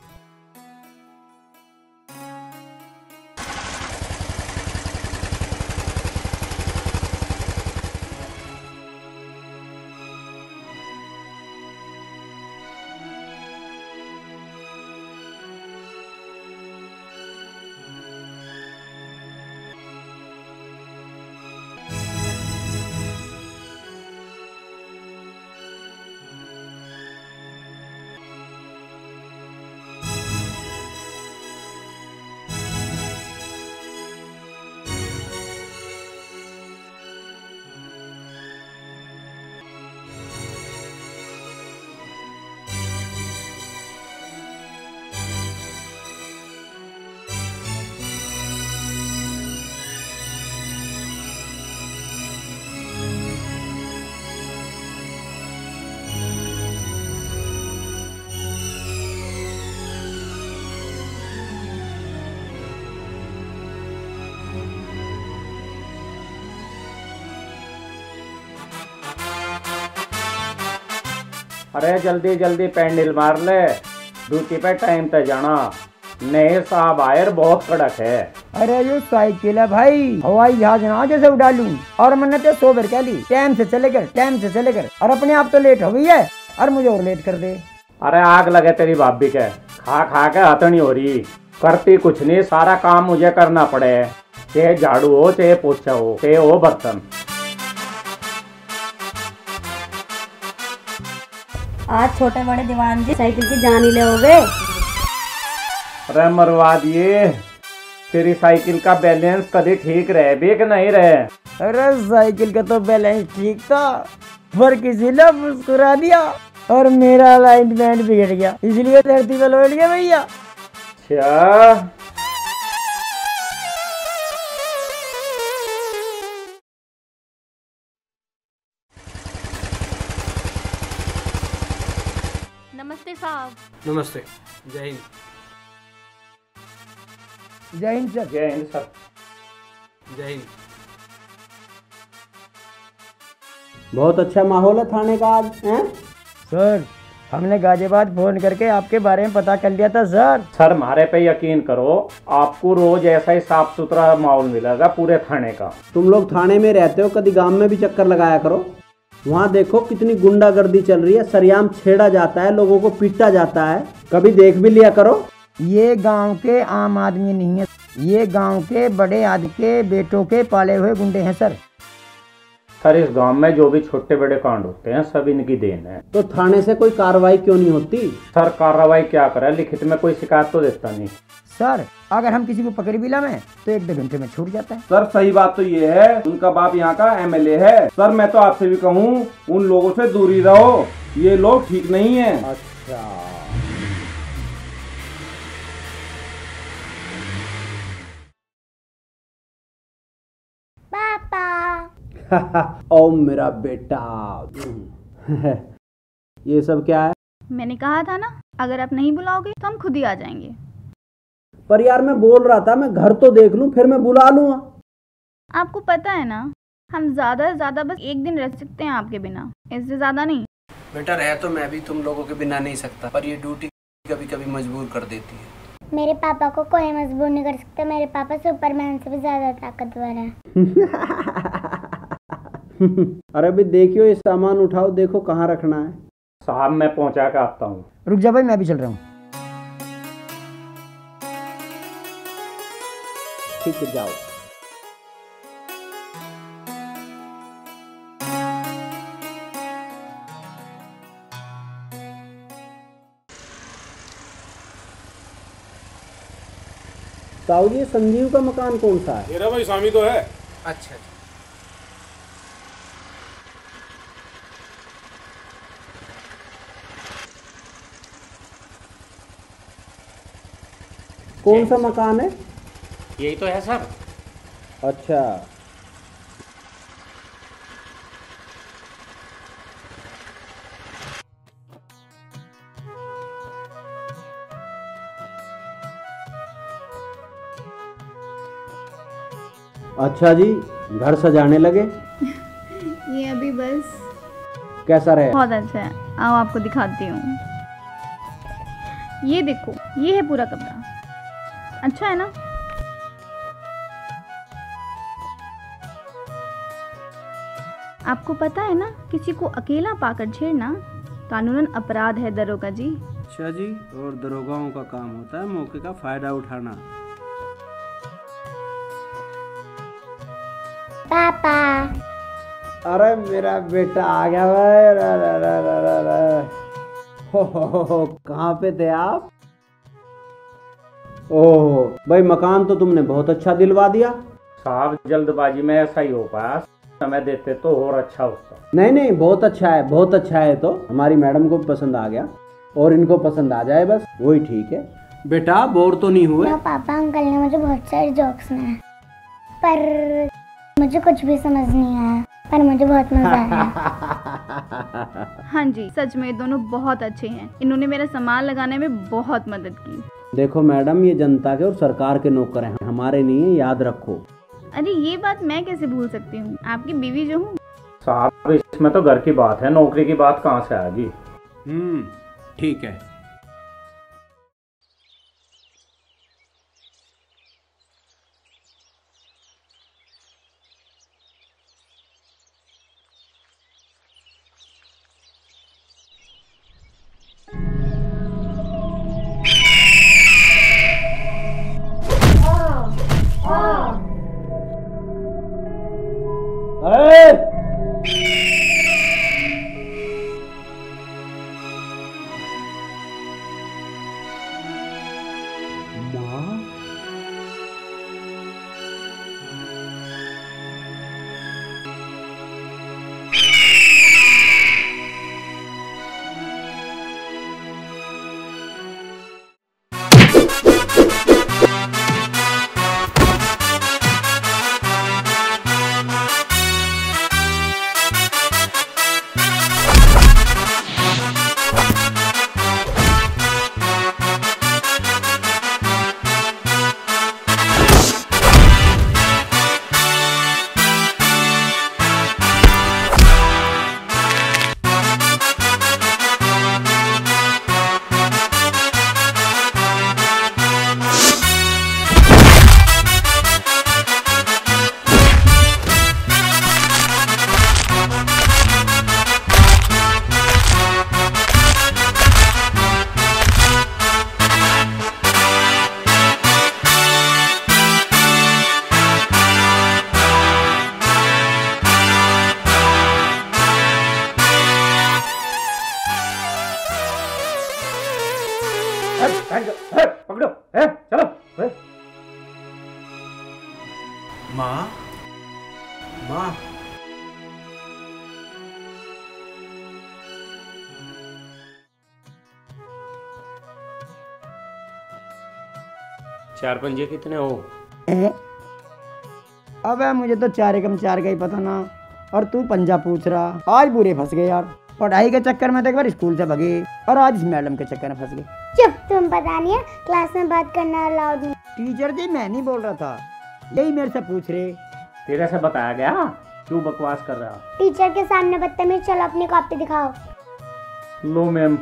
अरे जल्दी जल्दी पैंडल मार ले, ड्यूटी पे टाइम पे जाना। नए साहब आयर बहुत कड़क है। अरे यो साइकिल है भाई, हवाई जहाज ना जैसे उड़ा लूं। और मैंने तो सो भर कह ली, टाइम से चले कर टाइम से चले कर। और अपने आप तो लेट हो गई है और मुझे और लेट कर दे। अरे आग लगे तेरी भाभी के, खा खा के हथनी हो रही। करती कुछ नहीं, सारा काम मुझे करना पड़े, चाहे झाड़ू हो चाहे पोछा हो चाहे हो बर्तन। आज छोटे बड़े दीवान जी साइकिल की जान ही ले। अरे मरवा दिए, तेरी साइकिल का बैलेंस कभी ठीक रहे भी कि नहीं रहे? अरे साइकिल का तो बैलेंस ठीक था, पर किसी ने मुस्कुरा दिया और मेरा अलाइनमेंट बिगड़ गया, इसलिए धरती पे लौट गया भैया। अच्छा नमस्ते साहब। नमस्ते। जय हिंद। जय हिंद सर। जय हिंद सर। जय हिंद। बहुत अच्छा माहौल है थाने का आज, हैं? सर हमने गाजियाबाद फोन करके आपके बारे में पता कर लिया था सर। सर हमारे पे यकीन करो, आपको रोज ऐसा ही साफ सुथरा माहौल मिलेगा पूरे थाने का। तुम लोग थाने में रहते हो, कभी गांव में भी चक्कर लगाया करो। वहाँ देखो कितनी गुंडागर्दी चल रही है, सरेआम छेड़ा जाता है, लोगों को पीटा जाता है, कभी देख भी लिया करो। ये गांव के आम आदमी नहीं है, ये गांव के बड़े आदमी के बेटों के पाले हुए गुंडे हैं सर। सर इस गांव में जो भी छोटे बड़े कांड होते हैं सब इनकी देन है। तो थाने से कोई कार्रवाई क्यों नहीं होती? सर कार्रवाई क्या करे, लिखित में कोई शिकायत तो देता नहीं। सर अगर हम किसी को पकड़ भी लावे तो एक दो घंटे में छूट जाता है। सर सही बात तो ये है, उनका बाप यहाँ का एमएलए है। सर मैं तो आपसे भी कहूँ उन लोगों से दूरी रहो, ये लोग ठीक नहीं है। अच्छा ओ मेरा बेटा। ये सब क्या है? मैंने कहा था ना, अगर आप नहीं बुलाओगे तो हम खुद ही आ जाएंगे। पर यार मैं बोल रहा था मैं घर तो देख लूं, फिर मैं बुला लूंगा। आपको पता है ना, हम ज्यादा से ज्यादा बस एक दिन रह सकते हैं आपके बिना, इससे ज्यादा नहीं। बेटा रह तो मैं भी तुम लोगों के बिना नहीं सकता, पर ये ड्यूटी कभी कभी मजबूर कर देती है। मेरे पापा को कोई मजबूर नहीं कर सकता, मेरे पापा सुपरमैन से भी ज्यादा ताकतवर है। अरे अभी देखियो, ये सामान उठाओ, देखो कहाँ रखना है। साहब मैं पहुंचा के आता हूँ। रुक जा भाई, मैं भी चल रहा हूँ। ठीक है जाओ। ताऊ जी संजीव का मकान कौन सा है? मेरा भाई स्वामी तो है। अच्छा कौन सा मकान है? यही तो है सर। अच्छा अच्छा जी, घर सजाने लगे? ये अभी बस। कैसा रहे? बहुत अच्छा है, आओ आपको दिखाती हूँ। ये देखो, ये है पूरा कमरा, अच्छा है ना? आपको पता है ना, किसी को अकेला पाकर छेड़ना कानूनन अपराध है दरोगा जी। अच्छा जी, और दरोगाओं का काम होता है मौके का फायदा उठाना। पापा। अरे मेरा बेटा आ गया भाई। हो हो हो, कहाँ पे थे आप? ओह भाई, मकान तो तुमने बहुत अच्छा दिलवा दिया। साहब जल्दबाजी में ऐसा ही हो पाया, समय देते तो और अच्छा होता। नहीं नहीं, बहुत अच्छा है, बहुत अच्छा है। तो हमारी मैडम को पसंद आ गया, और इनको पसंद आ जाए बस वही ठीक है। बेटा बोर तो नहीं हुए? ना पापा, अंकल ने मुझे बहुत सारे जोक्स सुनाए, पर मुझे कुछ भी समझ नहीं आया, पर मुझे बहुत मजा आया। हाँ जी, सच में दोनों बहुत अच्छे हैं, इन्होंने मेरा सामान लगाने में बहुत मदद की। देखो मैडम, ये जनता के और सरकार के नौकर हैं, हमारे नहीं है, याद रखो। अरे ये बात मैं कैसे भूल सकती हूँ, आपकी बीवी जो हूँ। साहब इसमें तो घर की बात है, नौकरी की बात कहाँ से आएगी? हम्म ठीक है। पकड़ो, ए, चलो। ए। माँ, माँ, चार पंजे कितने हो? अबे मुझे तो चार एकम चार का ही पता ना, और तू पंजा पूछ रहा। आज बुरे फंस गए यार, पढ़ाई के चक्कर में तो एक बार स्कूल से भगे और आज इस मैडम के चक्कर में फंस गए। चुप, तुम पता नहीं है क्लास में बात करना अलाउड नहीं। टीचर जी मैं नहीं बोल रहा था, यही मेरे से पूछ रहे। तेरे से बताया गया, क्यों बकवास कर रहा? टीचर के सामने बदतमीज, चलो अपनी कॉपी दिखाओ। लो मैम।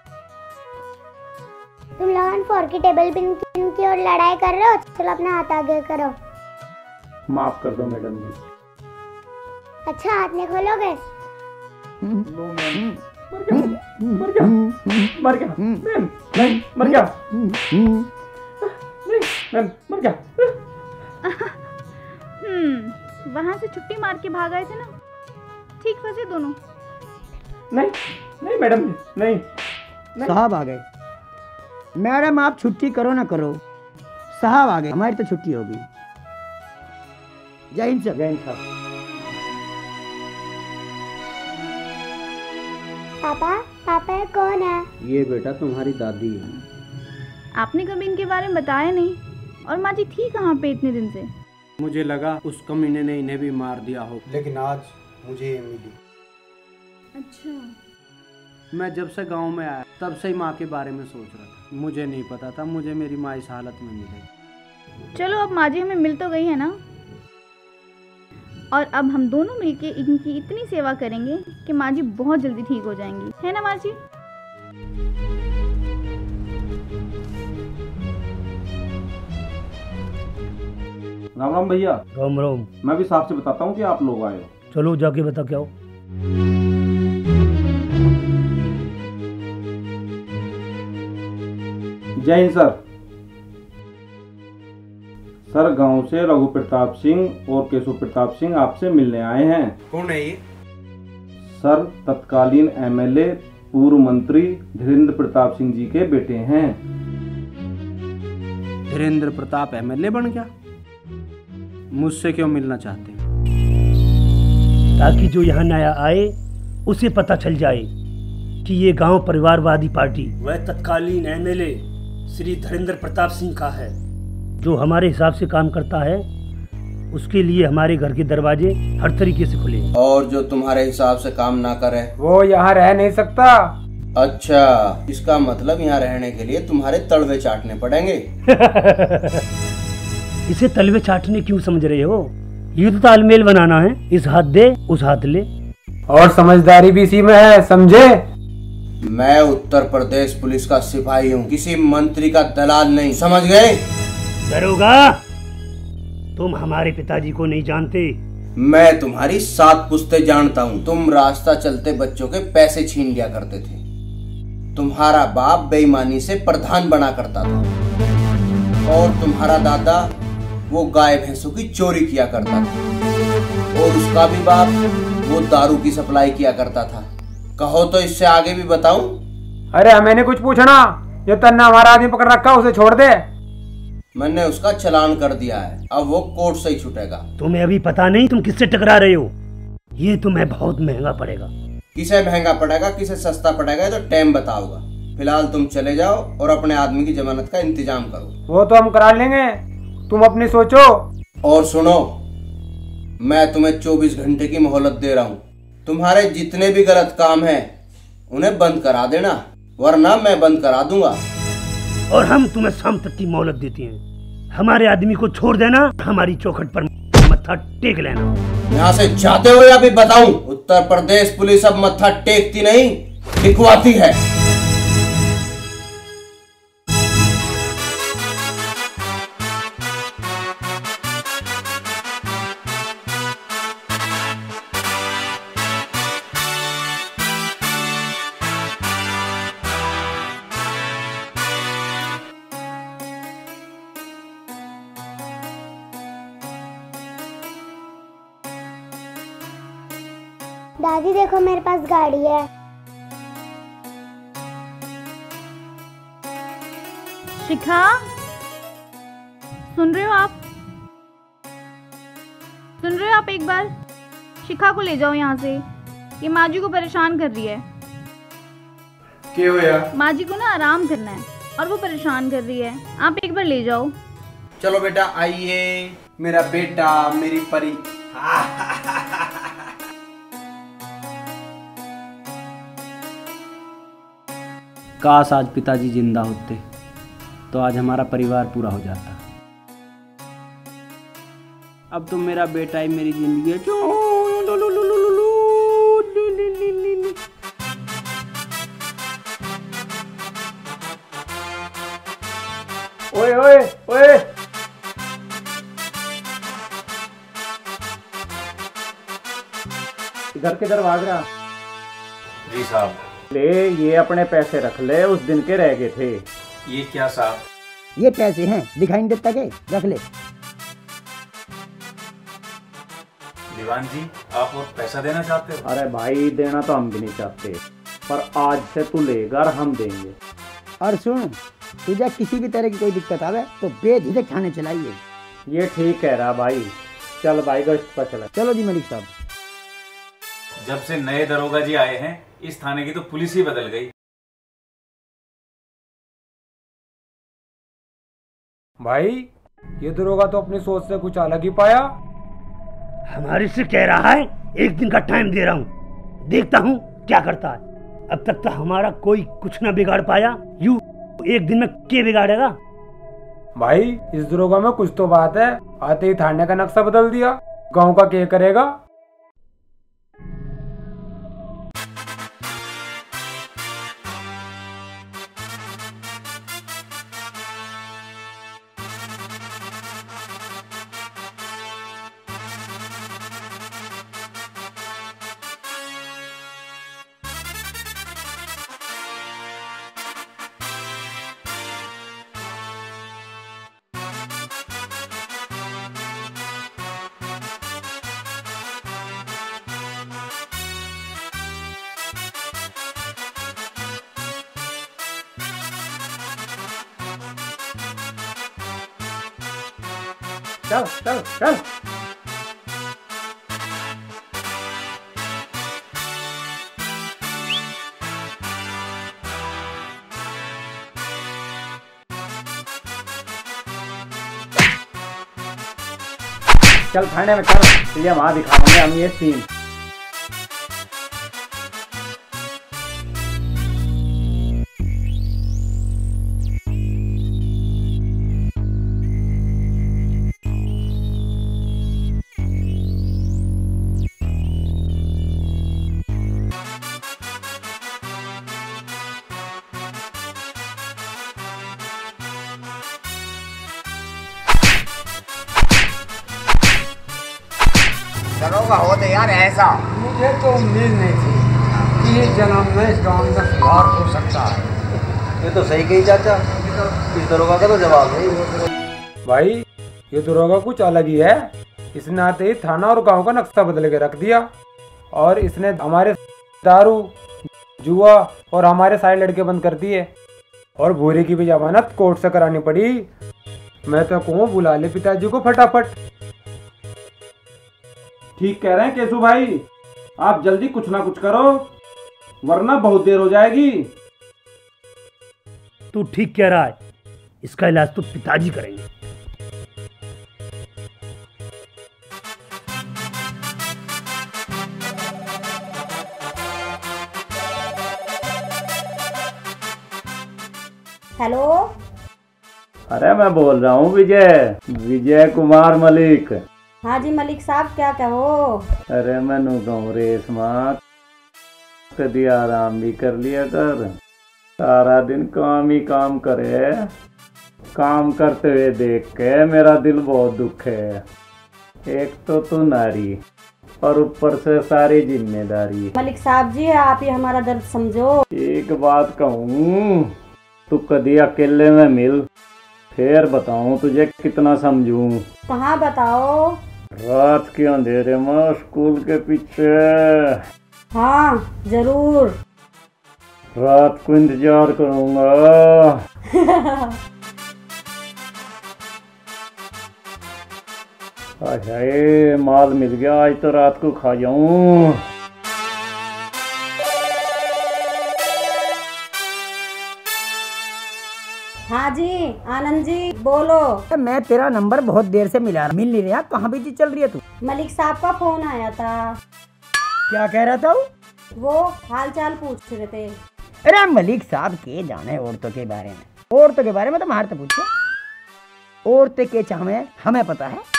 तुम लोग फोर की टेबल पिन की और लड़ाई कर रहे हो, चलो अपना हाथ आगे करो। माफ कर दो मैडम जी। अच्छा, हाथ नहीं खोलोगे? लो मैम। मर गया, मर गया, मैम, मैम, मर गया, नहीं, मैम, मर गया। हम्म, वहाँ से छुट्टी मार के भाग आए थे ना, ठीक फंसे दोनों। नहीं, नहीं मैडम, नहीं, नहीं। साहब आ गए। मैडम आप छुट्टी करो ना करो, साहब आ गए, हमारी तो छुट्टी होगी। जय हिंद सर। जय हिंद सर। पापा, पापा ये कौन है? ये बेटा तुम्हारी दादी है। आपने कभी इनके बारे में बताया नहीं, और माँ जी थी कहाँ पे इतने दिन से? मुझे लगा उस कमीने ने इन्हें भी मार दिया हो, लेकिन आज मुझे ये मिली। अच्छा। मैं जब से गांव में आया तब से ही माँ के बारे में सोच रहा था। मुझे नहीं पता था मुझे मेरी माँ इस हालत में मिलेगी। चलो अब माँ जी हमें मिल तो गई है ना, और अब हम दोनों मिलके इनकी इतनी सेवा करेंगे कि माँ जी बहुत जल्दी ठीक हो जाएंगी, है ना माँ जी? राम राम भैया। राम राम। मैं भी साहब से बताता हूँ कि आप लोग आए हो। चलो जाके बता क्या हो। जय हिंद सर। सर गांव से रघु प्रताप सिंह और केशव प्रताप सिंह आपसे मिलने आए हैं। कौन है ये? सर तत्कालीन एमएलए पूर्व मंत्री धीरेन्द्र प्रताप सिंह जी के बेटे हैं। धीरेन्द्र प्रताप एमएलए बन गया? मुझसे क्यों मिलना चाहते हैं? ताकि जो यहाँ नया आए उसे पता चल जाए कि ये गांव परिवारवादी पार्टी वह तत्कालीन एमएलए श्री धीरेन्द्र प्रताप सिंह का है, जो हमारे हिसाब से काम करता है। उसके लिए हमारे घर के दरवाजे हर तरीके से खुले। और जो तुम्हारे हिसाब से काम ना करे वो यहाँ रह नहीं सकता। अच्छा, इसका मतलब यहाँ रहने के लिए तुम्हारे तलवे चाटने पड़ेंगे। इसे तलवे चाटने क्यों समझ रहे हो? ये तो तालमेल बनाना है, इस हाथ दे उस हाथ ले। और समझदारी भी इसी में है, समझे? मैं उत्तर प्रदेश पुलिस का सिपाही हूँ, किसी मंत्री का दलाल नहीं, समझ गए? दरोगा, तुम हमारे पिताजी को नहीं जानते। मैं तुम्हारी सात पुश्ते जानता हूँ। तुम रास्ता चलते बच्चों के पैसे छीन लिया करते थे। तुम्हारा बाप बेईमानी से प्रधान बना करता था, और तुम्हारा दादा वो गाय भैंसों की चोरी किया करता था, और उसका भी बाप वो दारू की सप्लाई किया करता था। कहो तो इससे आगे भी बताऊं? अरे मैंने कुछ पूछना, ये तन्ना हमारा आदमी पकड़ रखा, उसे छोड़ दे। मैंने उसका चालान कर दिया है, अब वो कोर्ट से ही छूटेगा। तुम्हें अभी पता नहीं तुम किससे टकरा रहे हो। ये तुम्हें बहुत महंगा पड़ेगा। किसे महंगा पड़ेगा किसे सस्ता पड़ेगा ये तो टाइम बताओगा। फिलहाल तुम चले जाओ और अपने आदमी की जमानत का इंतजाम करो। वो तो हम करा लेंगे, तुम अपनी सोचो। और सुनो, मैं तुम्हें चौबीस घंटे की मोहलत दे रहा हूँ। तुम्हारे जितने भी गलत काम हैं उन्हें बंद करा देना, वरना मैं बंद करा दूंगा। और हम तुम्हें शाम तक की मोहलत देते हैं। हमारे आदमी को छोड़ देना, हमारी चौखट पर मत्था टेक लेना। यहाँ से जाते हुए अभी बताऊं, उत्तर प्रदेश पुलिस अब मत्था टेकती नहीं, टिकवाती है। दादी देखो मेरे पास गाड़ी है। शिखा, सुन रहे हो आप? सुन रहे हो आप? एक बार शिखा को ले जाओ यहाँ से, ये माँ जी को परेशान कर रही है। क्या हुआ? माँ जी को ना आराम करना है और वो परेशान कर रही है, आप एक बार ले जाओ। चलो बेटा आइए, मेरा बेटा, मेरी परी। काश आज पिताजी जिंदा होते तो आज हमारा परिवार पूरा हो जाता। अब तो मेरा बेटा ही मेरी जिंदगी है। ओए ओए ओए, इधर किधर भाग रहा? जी साहब। ले, ये अपने पैसे रख ले, उस दिन के रह गए थे। ये क्या साहब? ये पैसे हैं, दिखाई नहीं देता के? रख ले। दीवान जी, आप और पैसा देना चाहते हो? अरे भाई, देना तो हम भी नहीं चाहते, पर आज से तू लेगा और हम देंगे। और सुन, तुझे किसी भी तरह की कोई दिक्कत आवे तो बेझिझक थाने चलाइए। ये ठीक कह रहा भाई। चल भाई, गश्त पर चला। चलो जी मलिक साहब। जब से नए दरोगा जी आए हैं, इस थाने की तो पुलिस ही बदल गई। भाई, ये दरोगा तो अपनी सोच से कुछ अलग ही पाया। हमारे से कह रहा है एक दिन का टाइम दे रहा हूँ, देखता हूँ क्या करता है। अब तक तो हमारा कोई कुछ ना बिगाड़ पाया, यू एक दिन में क्या बिगाड़ेगा? भाई, इस दरोगा में कुछ तो बात है। आते ही थाने का नक्शा बदल दिया, गांव का क्या करेगा? चल चल चल। चल थाने में चल, तुझे वहां दिखाएंगे हम ये सीन। दरोगा हो तो यार ऐसा। मुझे तो उम्मीद नहीं थी कि इस जन्म में इस गांव में सुधार हो सकता है। ये तो सही कही चाचा, इस दरोगा का तो जवाब नहीं। भाई, ये दरोगा कुछ अलग ही है। इसने आते ही थाना और गांव का नक्शा बदल के रख दिया, और इसने हमारे दारू, जुआ और हमारे सारे लड़के बंद कर दिए, और भूरे की भी जमानत कोर्ट से करानी पड़ी। मैं तो कहूँ बुला ले पिताजी को फटाफट। ठीक कह रहे हैं केशु भाई, आप जल्दी कुछ ना कुछ करो, वरना बहुत देर हो जाएगी। तू ठीक कह रहा है, इसका इलाज तो पिताजी करेंगे। हेलो। अरे मैं बोल रहा हूँ विजय, विजय कुमार मलिक। हाँ जी मलिक साहब, क्या कहो? अरे मैनू कहूँ रेशमा, कभी आराम भी कर लिया कर, सारा दिन काम ही काम करे। काम करते हुए देख के मेरा दिल बहुत दुख है। एक तो तू नारी और ऊपर से सारी जिम्मेदारी। मलिक साहब जी, आप ही हमारा दर्द समझो। एक बात कहूँ, तू कभी अकेले में मिल, फिर बताऊँ तुझे कितना समझूं। कहाँ बताओ? रात के अंधेरे में स्कूल के पीछे। हाँ जरूर। रात को इंतजार करूंगा। हाय माल मिल गया, आज तो रात को खा जाऊं। हाँ जी आनंद जी बोलो। मैं तेरा नंबर बहुत देर से मिला मिल नहीं रहा, कहाँ बिजी चल रही है तू? मलिक साहब का फोन आया था। क्या कह रहा था वो? वो हाल चाल पूछ रहे थे। अरे मलिक साहब के जाने औरतों के बारे में, औरतों के बारे में तो मारते पूछो, औरतें के चाहे हमें पता है।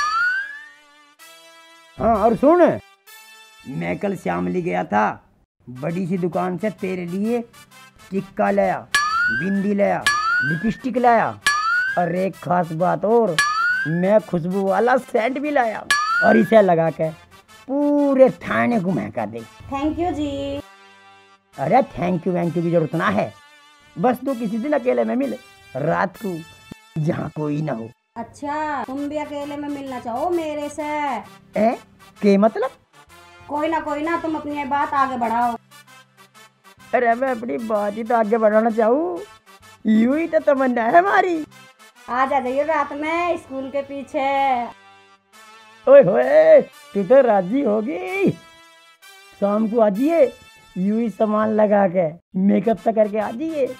हाँ और सुन, मैं कल श्यामली गया था, बड़ी सी दुकान से तेरे लिए टिक्का लाया, बिंदी लाया, लिपस्टिक लाया, और एक खास बात और, मैं खुशबू वाला सेंट भी लाया, और इसे लगा के पूरे थाने को महका दे। थैंक यू जी। अरे थैंक यू वैंक यू की जरूरत ना है, बस तू किसी दिन अकेले में मिले रात को, जहाँ कोई ना हो। अच्छा तुम भी अकेले में मिलना चाहो मेरे से? ए? के मतलब? कोई ना कोई ना, तुम अपनी बात आगे बढ़ाओ। अरे मैं अपनी बात ही तो आगे बढ़ाना चाहूँ, यूं ही तो तमन्ना है हमारी। आ जा जाइए रात में स्कूल के पीछे। ओए होए तू तो राजी होगी, शाम को आ जाइए, यूं ही सामान लगा के मेकअप तो करके आ जाइए।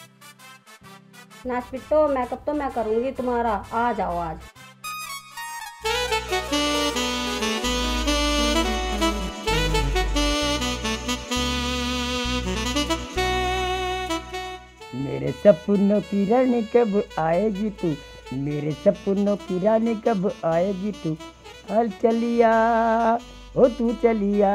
नाच पिट्टो मेकअप तो मैं करूंगी तुम्हारा, आ जाओ आज। मेरे सपनों की रानी कब आएगी तू, मेरे सपनों की रानी कब आएगी तू, हल चलिया हो तू चलिया।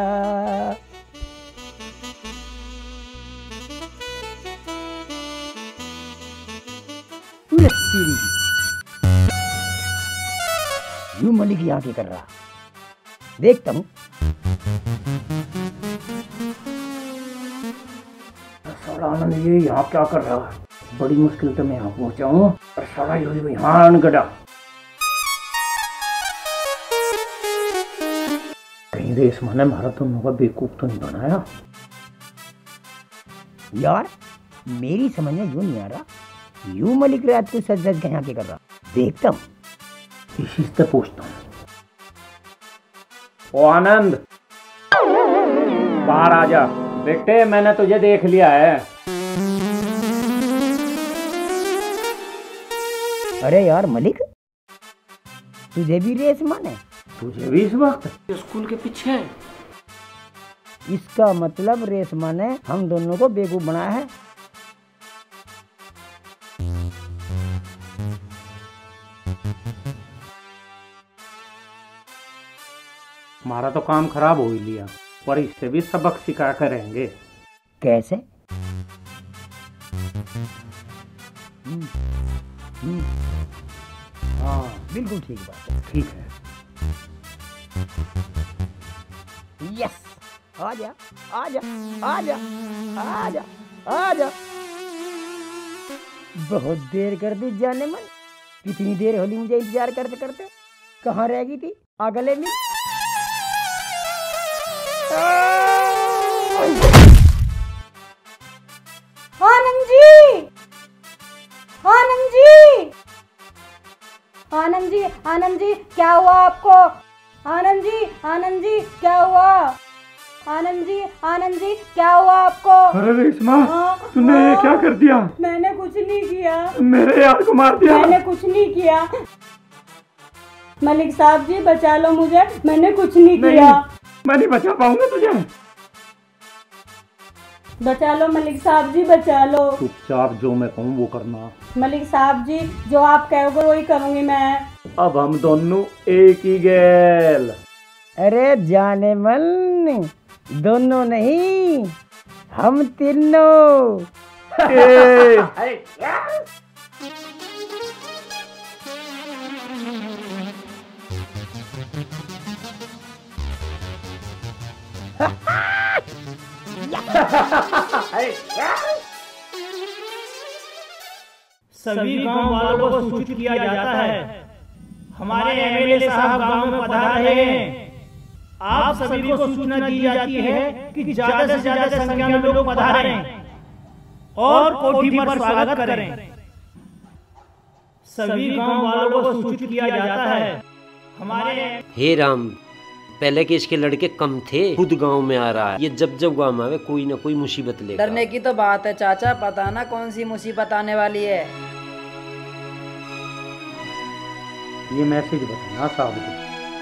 यू मलिक यहाँ के कर रहा, देखता हूँ। साला आनंद ये यहाँ क्या कर रहा है? बड़ी मुश्किल से मैं यहाँ पहुँचा हूँ, और साला ये यहाँ अनगढ़ा कहीं रेशमा ने हमारा दोनों का बेवकूफ तो नहीं बनाया? यार मेरी समझ में यूं नहीं आ रहा, यू मलिक रात को सच सच यहाँ के कर रहा, देखता हूँ। इसी से पूछता हूँ। ओ आनंद बाहर आ जा बेटे, मैंने तुझे देख लिया है। अरे यार मलिक, तुझे भी रेशमा ने? तुझे भी इस वक्त स्कूल के पीछे? इसका मतलब रेशमा ने हम दोनों को बेवकूफ बनाया है। हमारा तो काम खराब हो ही लिया, पर इससे भी सबक सिखा कर रहेंगे। कैसे? हाँ बिल्कुल ठीक बात है। ठीक है। यस, आजा आजा आजा आजा आजा। बहुत देर कर दी जाने मन, कितनी देर होली मुझे इंतजार करते करते। कहाँ रह गई थी? अगले में आनंद जी, आनंद जी, आनंद जी, आनंद जी क्या हुआ आपको? आनंद जी, आनंद जी क्या हुआ? आनंद जी, आनंद जी क्या हुआ आपको? अरे रेशमा, तूने ये क्या कर दिया? मैंने कुछ नहीं किया। मेरे यार को मार दिया। मैंने कुछ नहीं किया। मलिक साहब जी बचा लो मुझे, मैंने कुछ नहीं, नहीं किया। मैं नहीं बचा पाऊंगा तुझे। बचा लो मलिक साहब जी, बचा लो। चुपचाप जो मैं कहूँ वो करना। मलिक साहब जी जो आप कहोगे वही करूंगी मैं। अब हम दोनों एक ही गेल। अरे जाने मन, दोनों नहीं हम तीनों। सभी गांव वालों को सूचित किया जाता है, हमारे एमएलए साहब गांव में पधार रहे हैं। आप सभी को सूचना दी जाती है कि ज्यादा से ज्यादा संख्या में लोग पधारें और कोठी पर स्वागत करें। सभी गांव वालों को सूचित किया जाता है, हमारे हे राम, पहले के इसके लड़के कम थे, खुद गांव में आ रहा है। ये जब जब गांव में आवे कोई ना कोई मुसीबत लेकर। डरने की तो बात है चाचा, पता ना कौन सी मुसीबत आने वाली है। ये मैसेज बताना साहब को।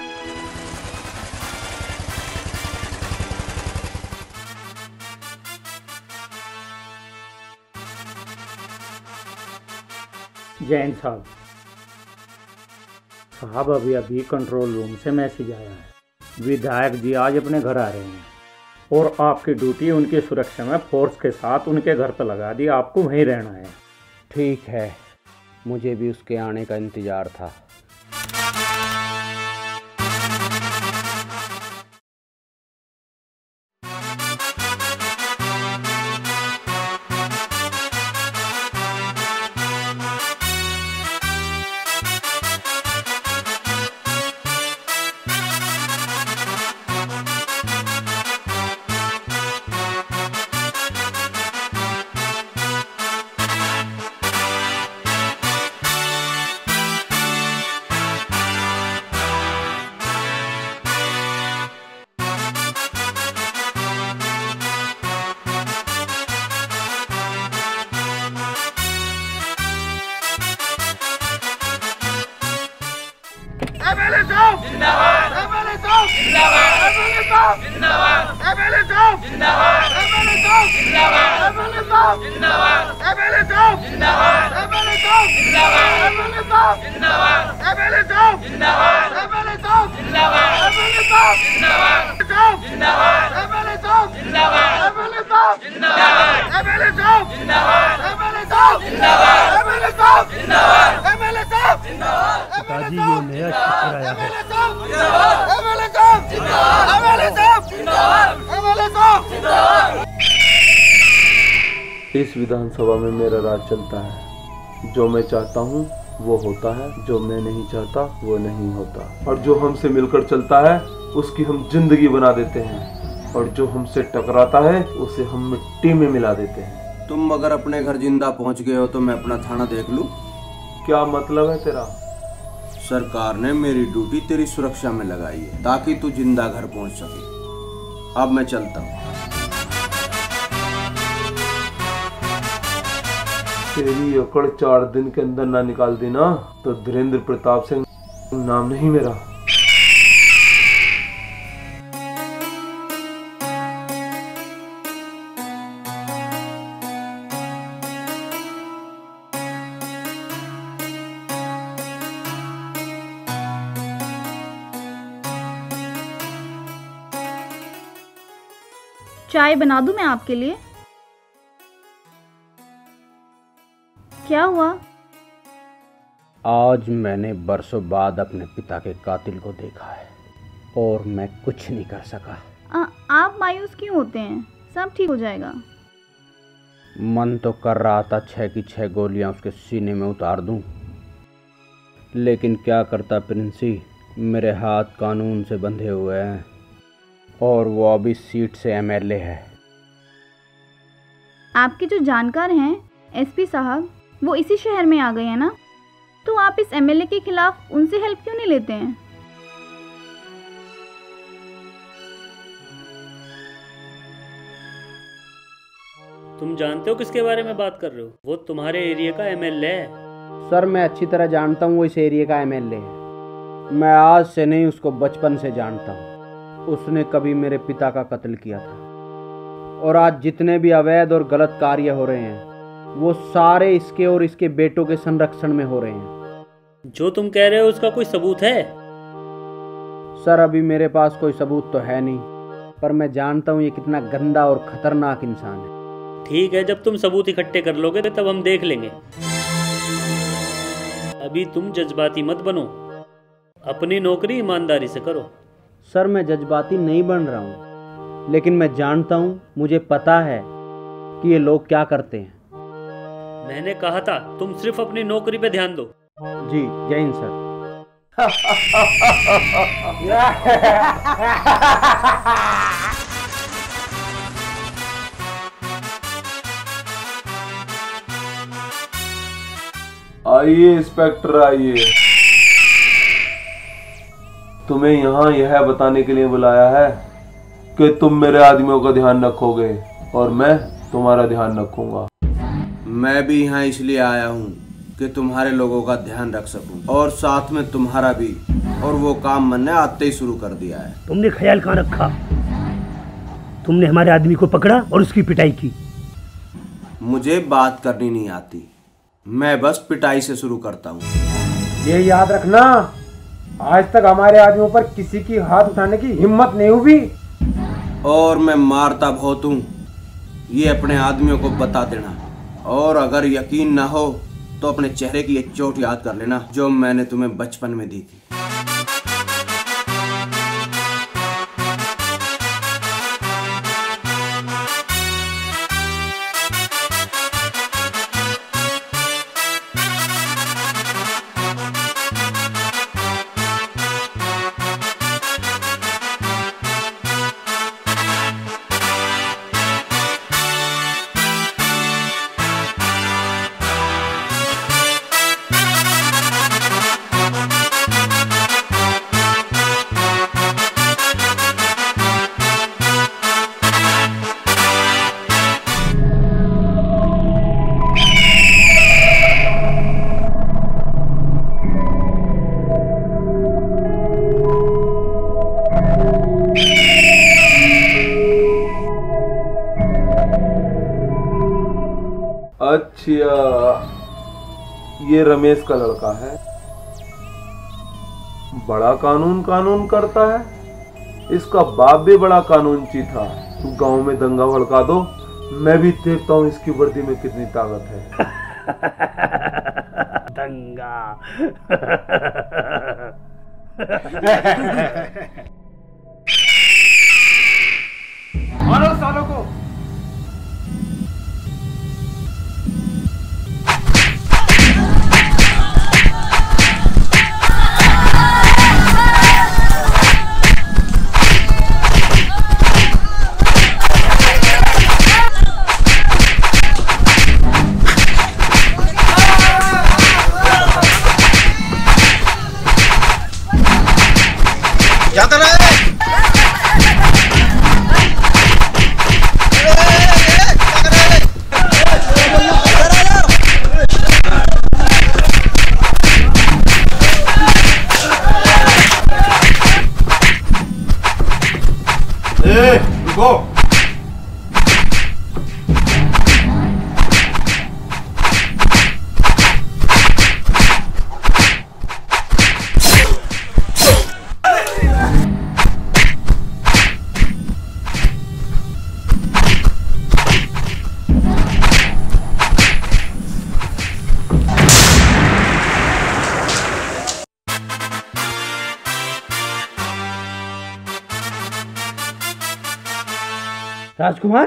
जैन साहब साहब अभी अभी कंट्रोल रूम से मैसेज आया है। विधायक जी आज अपने घर आ रहे हैं और आपकी ड्यूटी उनकी सुरक्षा में फोर्स के साथ उनके घर पर लगा दी। आपको वहीं रहना है। ठीक है, मुझे भी उसके आने का इंतजार था। एमएलए साहब जिंदाबाद, एमएलए साहब जिंदाबाद, एमएलए साहब जिंदाबाद, एमएलए साहब जिंदाबाद, एमएलए साहब जिंदाबाद, एमएलए साहब जिंदाबाद, एमएलए साहब जिंदाबाद, एमएलए साहब जिंदाबाद, एमएलए साहब जिंदाबाद, एमएलए साहब जिंदाबाद, एमएलए साहब जिंदाबाद, एमएलए साहब जिंदाबाद, साहब जिंदाबाद, एमएलए साहब जिंदाबाद, एमएलए साहब जिंदाबाद, एमएलए साहब जिंदाबाद, एमएलए साहब जिंदाबाद, एमएलए साहब जिंदाबाद, एमएलए साहब जिंदाबाद। पिताजी ये नया शिक्षक आया है। एमएलए साहब जिंदाबाद, एमएलए साहब जिंदाबाद, एमएलए साहब जिंदाबाद। इस विधानसभा में मेरा राज चलता है। जो मैं चाहता हूँ वो होता है, जो मैं नहीं चाहता वो नहीं होता। और जो हमसे मिलकर चलता है उसकी हम जिंदगी बना देते हैं, और जो हमसे टकराता है उसे हम मिट्टी में मिला देते हैं। तुम अगर अपने घर जिंदा पहुंच गए हो तो मैं अपना थाना देख लूं? क्या मतलब है तेरा? सरकार ने मेरी ड्यूटी तेरी सुरक्षा में लगाई है ताकि तू जिंदा घर पहुंच सके। अब मैं चलता हूँ। तेरी अकड़ चार दिन के अंदर ना निकाल दी ना तो धीरेन्द्र प्रताप सिंह नाम नहीं मेरा। चाय बना दूं मैं आपके लिए? क्या हुआ? आज मैंने बरसों बाद अपने पिता के कातिल को देखा है और मैं कुछ नहीं कर सका। आ, आप मायूस क्यों होते हैं? सब ठीक हो जाएगा। मन तो कर रहा था छह की छह गोलियां उसके सीने में उतार दूं, लेकिन क्या करता प्रिंसी, मेरे हाथ कानून से बंधे हुए हैं और वो अभी सीट से एमएलए है। आपके जो जानकार हैं एसपी साहब, वो इसी शहर में आ गए हैं ना, तो आप इस एमएलए के खिलाफ उनसे हेल्प क्यों नहीं लेते हैं? तुम जानते हो किसके बारे में बात कर रहे हो? वो तुम्हारे एरिया का एमएलए है। सर मैं अच्छी तरह जानता हूँ वो इस एरिया का एमएलए है। मैं आज से नहीं, उसको बचपन से जानता हूँ। उसने कभी मेरे पिता का कत्ल किया था, और आज जितने भी अवैध और गलत कार्य हो रहे हैं वो सारे इसके और इसके बेटों के संरक्षण में हो रहे हैं। जो तुम कह रहे हो उसका कोई सबूत है? सर अभी मेरे पास कोई सबूत तो है नहीं, पर मैं जानता हूँ ये कितना गंदा और खतरनाक इंसान है। ठीक है, जब तुम सबूत इकट्ठे कर लोगे तब हम देख लेंगे। अभी तुम जज्बाती मत बनो, अपनी नौकरी ईमानदारी से करो। सर मैं जज्बाती नहीं बन रहा हूँ, लेकिन मैं जानता हूँ, मुझे पता है कि ये लोग क्या करते हैं। मैंने कहा था तुम सिर्फ अपनी नौकरी पे ध्यान दो। जी जय हिंद सर। आइए इंस्पेक्टर आइए। तुम्हें यहाँ यह बताने के लिए बुलाया है कि तुम मेरे आदमियों का ध्यान रखोगे और मैं तुम्हारा ध्यान रखूंगा। मैं भी यहाँ इसलिए आया हूँ कि तुम्हारे लोगों का ध्यान रख सकूं और साथ में तुम्हारा भी, और वो काम मैंने आते ही शुरू कर दिया है। तुमने ख्याल कहाँ रखा? तुमने हमारे आदमी को पकड़ा और उसकी पिटाई की। मुझे बात करनी नहीं आती, मैं बस पिटाई से शुरू करता हूँ। ये याद रखना, आज तक हमारे आदमियों पर किसी की हाथ उठाने की हिम्मत नहीं हुई। और मैं मारता बहुत हूँ, ये अपने आदमियों को बता देना। और अगर यकीन ना हो तो अपने चेहरे की एक चोट याद कर लेना जो मैंने तुम्हें बचपन में दी थी। अच्छा, ये रमेश का लड़का है, बड़ा कानून कानून करता है। इसका बाप भी बड़ा कानूनची था। गांव में दंगा भड़का दो, मैं भी देखता हूँ इसकी वर्दी में कितनी ताकत है। दंगा। मारो सालों को। क्या कर रहा है? ए, रुको। राजकुमार,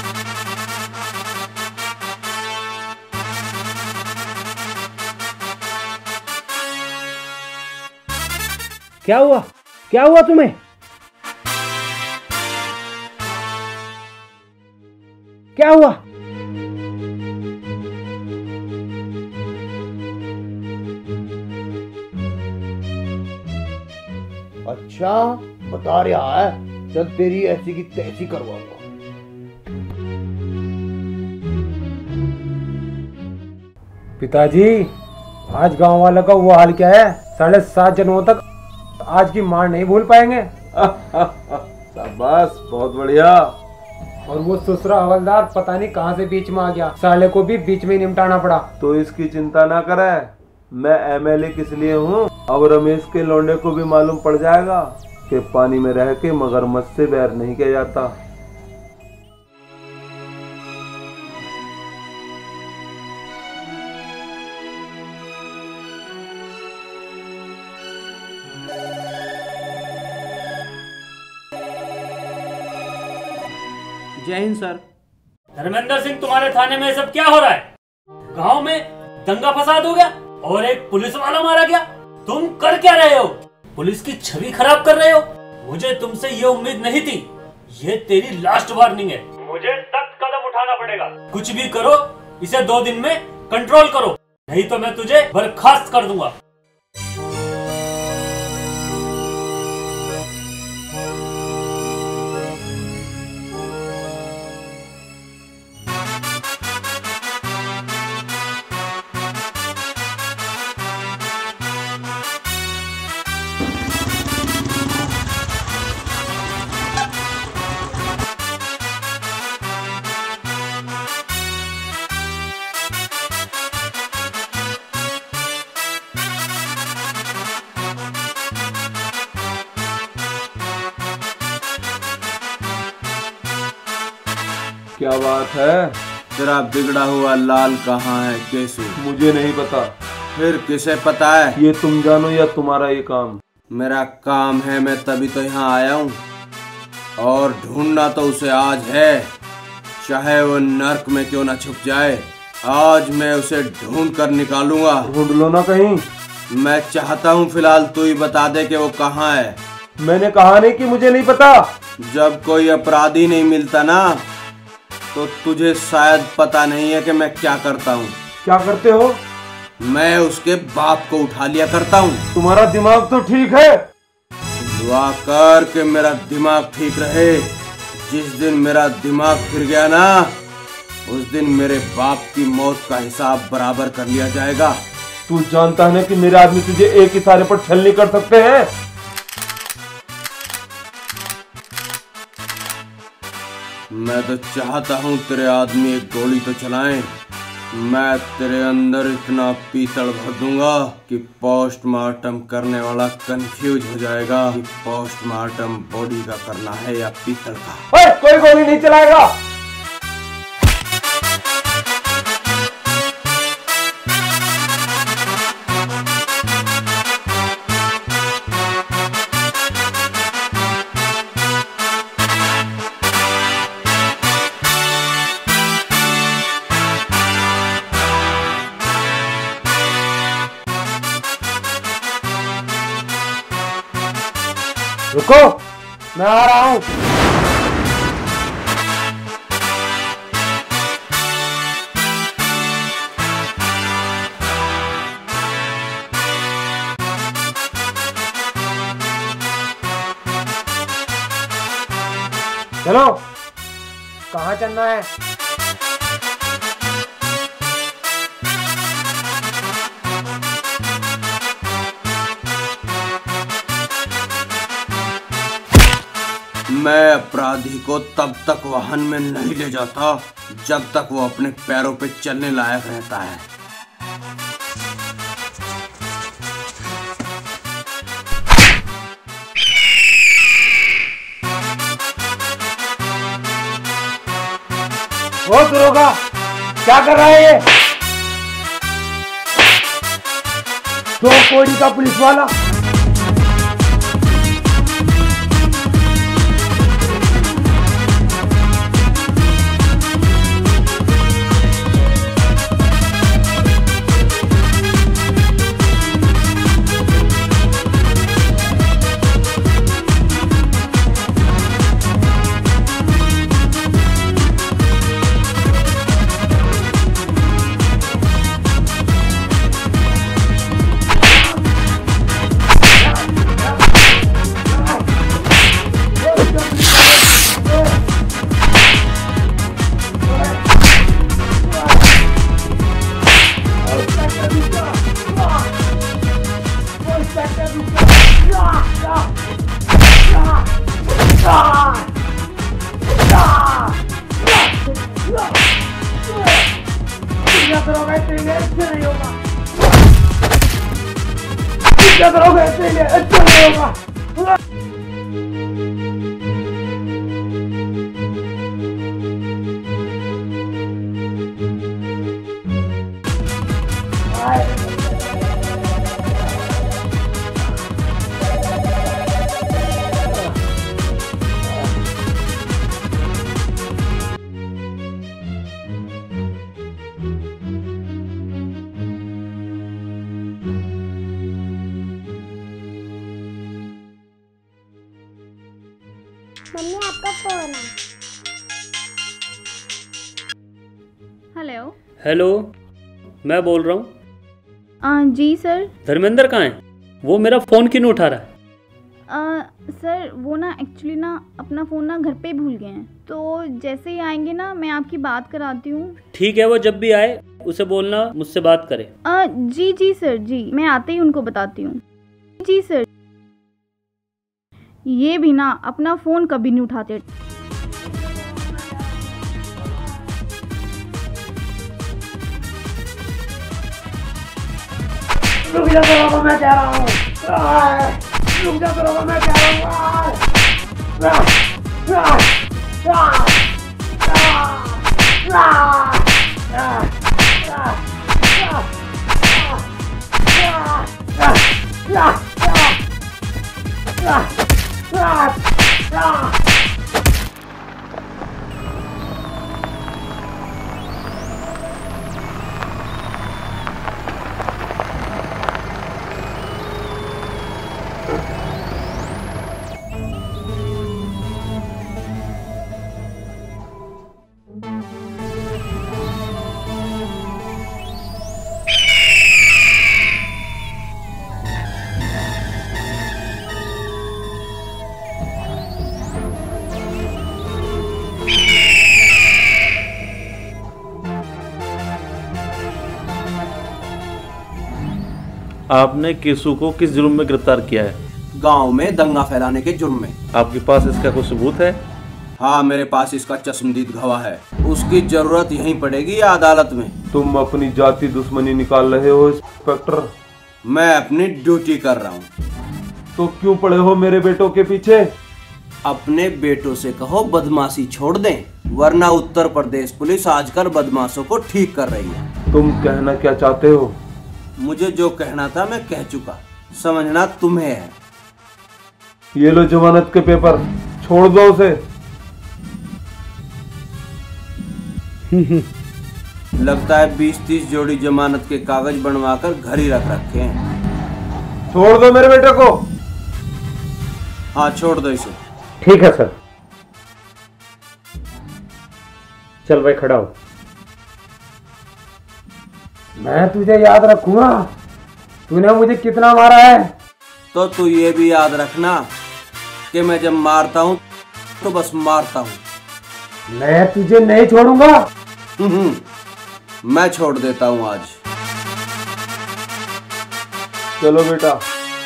क्या हुआ? क्या हुआ तुम्हें? क्या हुआ? अच्छा, बता रहा है, चल तेरी ऐसी की तैसी करवाऊंगा। पिताजी, आज गांव वालों का वो हाल क्या है? साढ़े सात जन्मों तक आज की मार नहीं भूल पाएंगे। शाबाश, बहुत बढ़िया। और वो ससुरा हवलदार पता नहीं कहां से बीच में आ गया, साले को भी बीच में निपटाना पड़ा। तो इसकी चिंता ना करे, मैं एमएलए किस लिए हूँ। अब रमेश के लौंडे को भी मालूम पड़ जाएगा कि पानी में रह के मगरमच्छ से बैर नहीं किया जाता। जय हिंद सर। धर्मेंद्र सिंह, तुम्हारे थाने में सब क्या हो रहा है? गांव में दंगा फसाद हो गया और एक पुलिस वाला मारा गया। तुम कर क्या रहे हो? पुलिस की छवि खराब कर रहे हो। मुझे तुमसे ये उम्मीद नहीं थी। ये तेरी लास्ट वार्निंग है। मुझे सख्त कदम उठाना पड़ेगा। कुछ भी करो, इसे दो दिन में कंट्रोल करो, नहीं तो मैं तुझे बर्खास्त कर दूंगा। क्या बात है? तेरा बिगड़ा हुआ लाल कहाँ है केसु? मुझे नहीं पता। फिर किसे पता है? ये तुम जानो या तुम्हारा ये काम? मेरा काम है, मैं तभी तो यहाँ आया हूँ। और ढूंढना तो उसे आज है, चाहे वो नर्क में क्यों ना छुप जाए। आज मैं उसे ढूंढ कर निकालूंगा। ढूंढ लो ना कहीं। मैं चाहता हूँ फिलहाल तू ही बता दे कि वो कहाँ है। मैंने कहा नहीं कि मुझे नहीं पता। जब कोई अपराधी नहीं मिलता ना, तो तुझे शायद पता नहीं है कि मैं क्या करता हूँ। क्या करते हो? मैं उसके बाप को उठा लिया करता हूँ। तुम्हारा दिमाग तो ठीक है। दुआ कर के मेरा दिमाग ठीक रहे। जिस दिन मेरा दिमाग फिर गया ना, उस दिन मेरे बाप की मौत का हिसाब बराबर कर लिया जाएगा। तू जानता है ना कि मेरे आदमी तुझे एक इशारे पर छल नहीं कर सकते हैं। मैं तो चाहता हूँ तेरे आदमी एक गोली तो चलाएं। मैं तेरे अंदर इतना पीतल भर दूंगा कि पोस्टमार्टम करने वाला कंफ्यूज हो जाएगा कि पोस्टमार्टम बॉडी का करना है या पीतल का। ओए, कोई गोली नहीं चलाएगा। रुको, मैं आ रहा हूं। चलो, कहाँ चलना है? मैं अपराधी को तब तक वाहन में नहीं ले जाता जब तक वो अपने पैरों पे चलने लायक रहता है। वो दरोगा, क्या कर रहा है ये? दो कोड़ी का पुलिस वाला। क्या करोगे? ऐसे ही ऐसे नहीं होगा। मम्मी आपका फोन है। हेलो हेलो, मैं बोल रहा हूँ। जी सर। धर्मेंद्र कहाँ है? वो मेरा फ़ोन क्यों नहीं उठा रहा है? आ, सर वो ना एक्चुअली ना अपना फ़ोन ना घर पे ही भूल गए हैं, तो जैसे ही आएंगे ना मैं आपकी बात कराती हूँ। ठीक है, वो जब भी आए उसे बोलना मुझसे बात करे। आ, जी जी सर जी, मैं आते ही उनको बताती हूँ। जी सर। ये भी ना अपना फ़ोन कभी नहीं उठाते। रुक जा दरोगा, मैं कह रहा हूँ। रुक जा दरोगा, मैं कह रहा हूँ। आपने केसु को किस जुर्म में गिरफ्तार किया है? गांव में दंगा फैलाने के जुर्म में। आपके पास इसका कोई सबूत है? हाँ, मेरे पास इसका चश्मदीद गवाह है। उसकी जरूरत यहीं पड़ेगी या अदालत में। तुम अपनी जाति दुश्मनी निकाल रहे हो इंस्पेक्टर? मैं अपनी ड्यूटी कर रहा हूँ। तो क्यों पड़े हो मेरे बेटों के पीछे? अपने बेटों से कहो बदमाशी छोड़ दें, वरना उत्तर प्रदेश पुलिस आजकल बदमाशों को ठीक कर रही है। तुम कहना क्या चाहते हो? मुझे जो कहना था मैं कह चुका, समझना तुम्हें है। ये लो जमानत के पेपर, छोड़ दो उसे। लगता है बीस तीस जोड़ी जमानत के कागज बनवाकर घर ही रख रखे हैं। छोड़ दो मेरे बेटे को। हाँ, छोड़ दो इसे। ठीक है सर। चल भाई, खड़ा हो। मैं तुझे याद रखूंगा, तूने मुझे कितना मारा है। तो तू ये भी याद रखना कि मैं जब मारता हूँ तो बस मारता हूँ। मैं तुझे नहीं छोड़ूंगा। मैं छोड़ देता हूँ आज। चलो बेटा।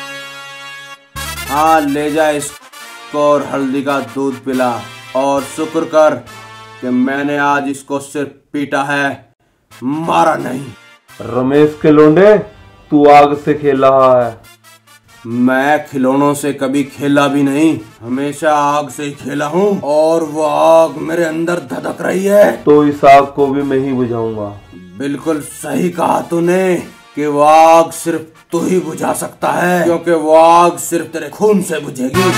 हाँ, ले जा इसको और हल्दी का दूध पिला, और शुक्र कर कि मैंने आज इसको सिर्फ पीटा है, मारा नहीं। रमेश के लोंडे, तू आग से खेल रहा है। मैं खिलौनों से कभी खेला भी नहीं, हमेशा आग से ही खेला हूँ, और वो आग मेरे अंदर धधक रही है। तो इस आग को भी मैं ही बुझाऊंगा। बिल्कुल सही कहा तूने कि वो आग सिर्फ तू ही बुझा सकता है, क्योंकि वो आग सिर्फ तेरे खून से बुझेगी।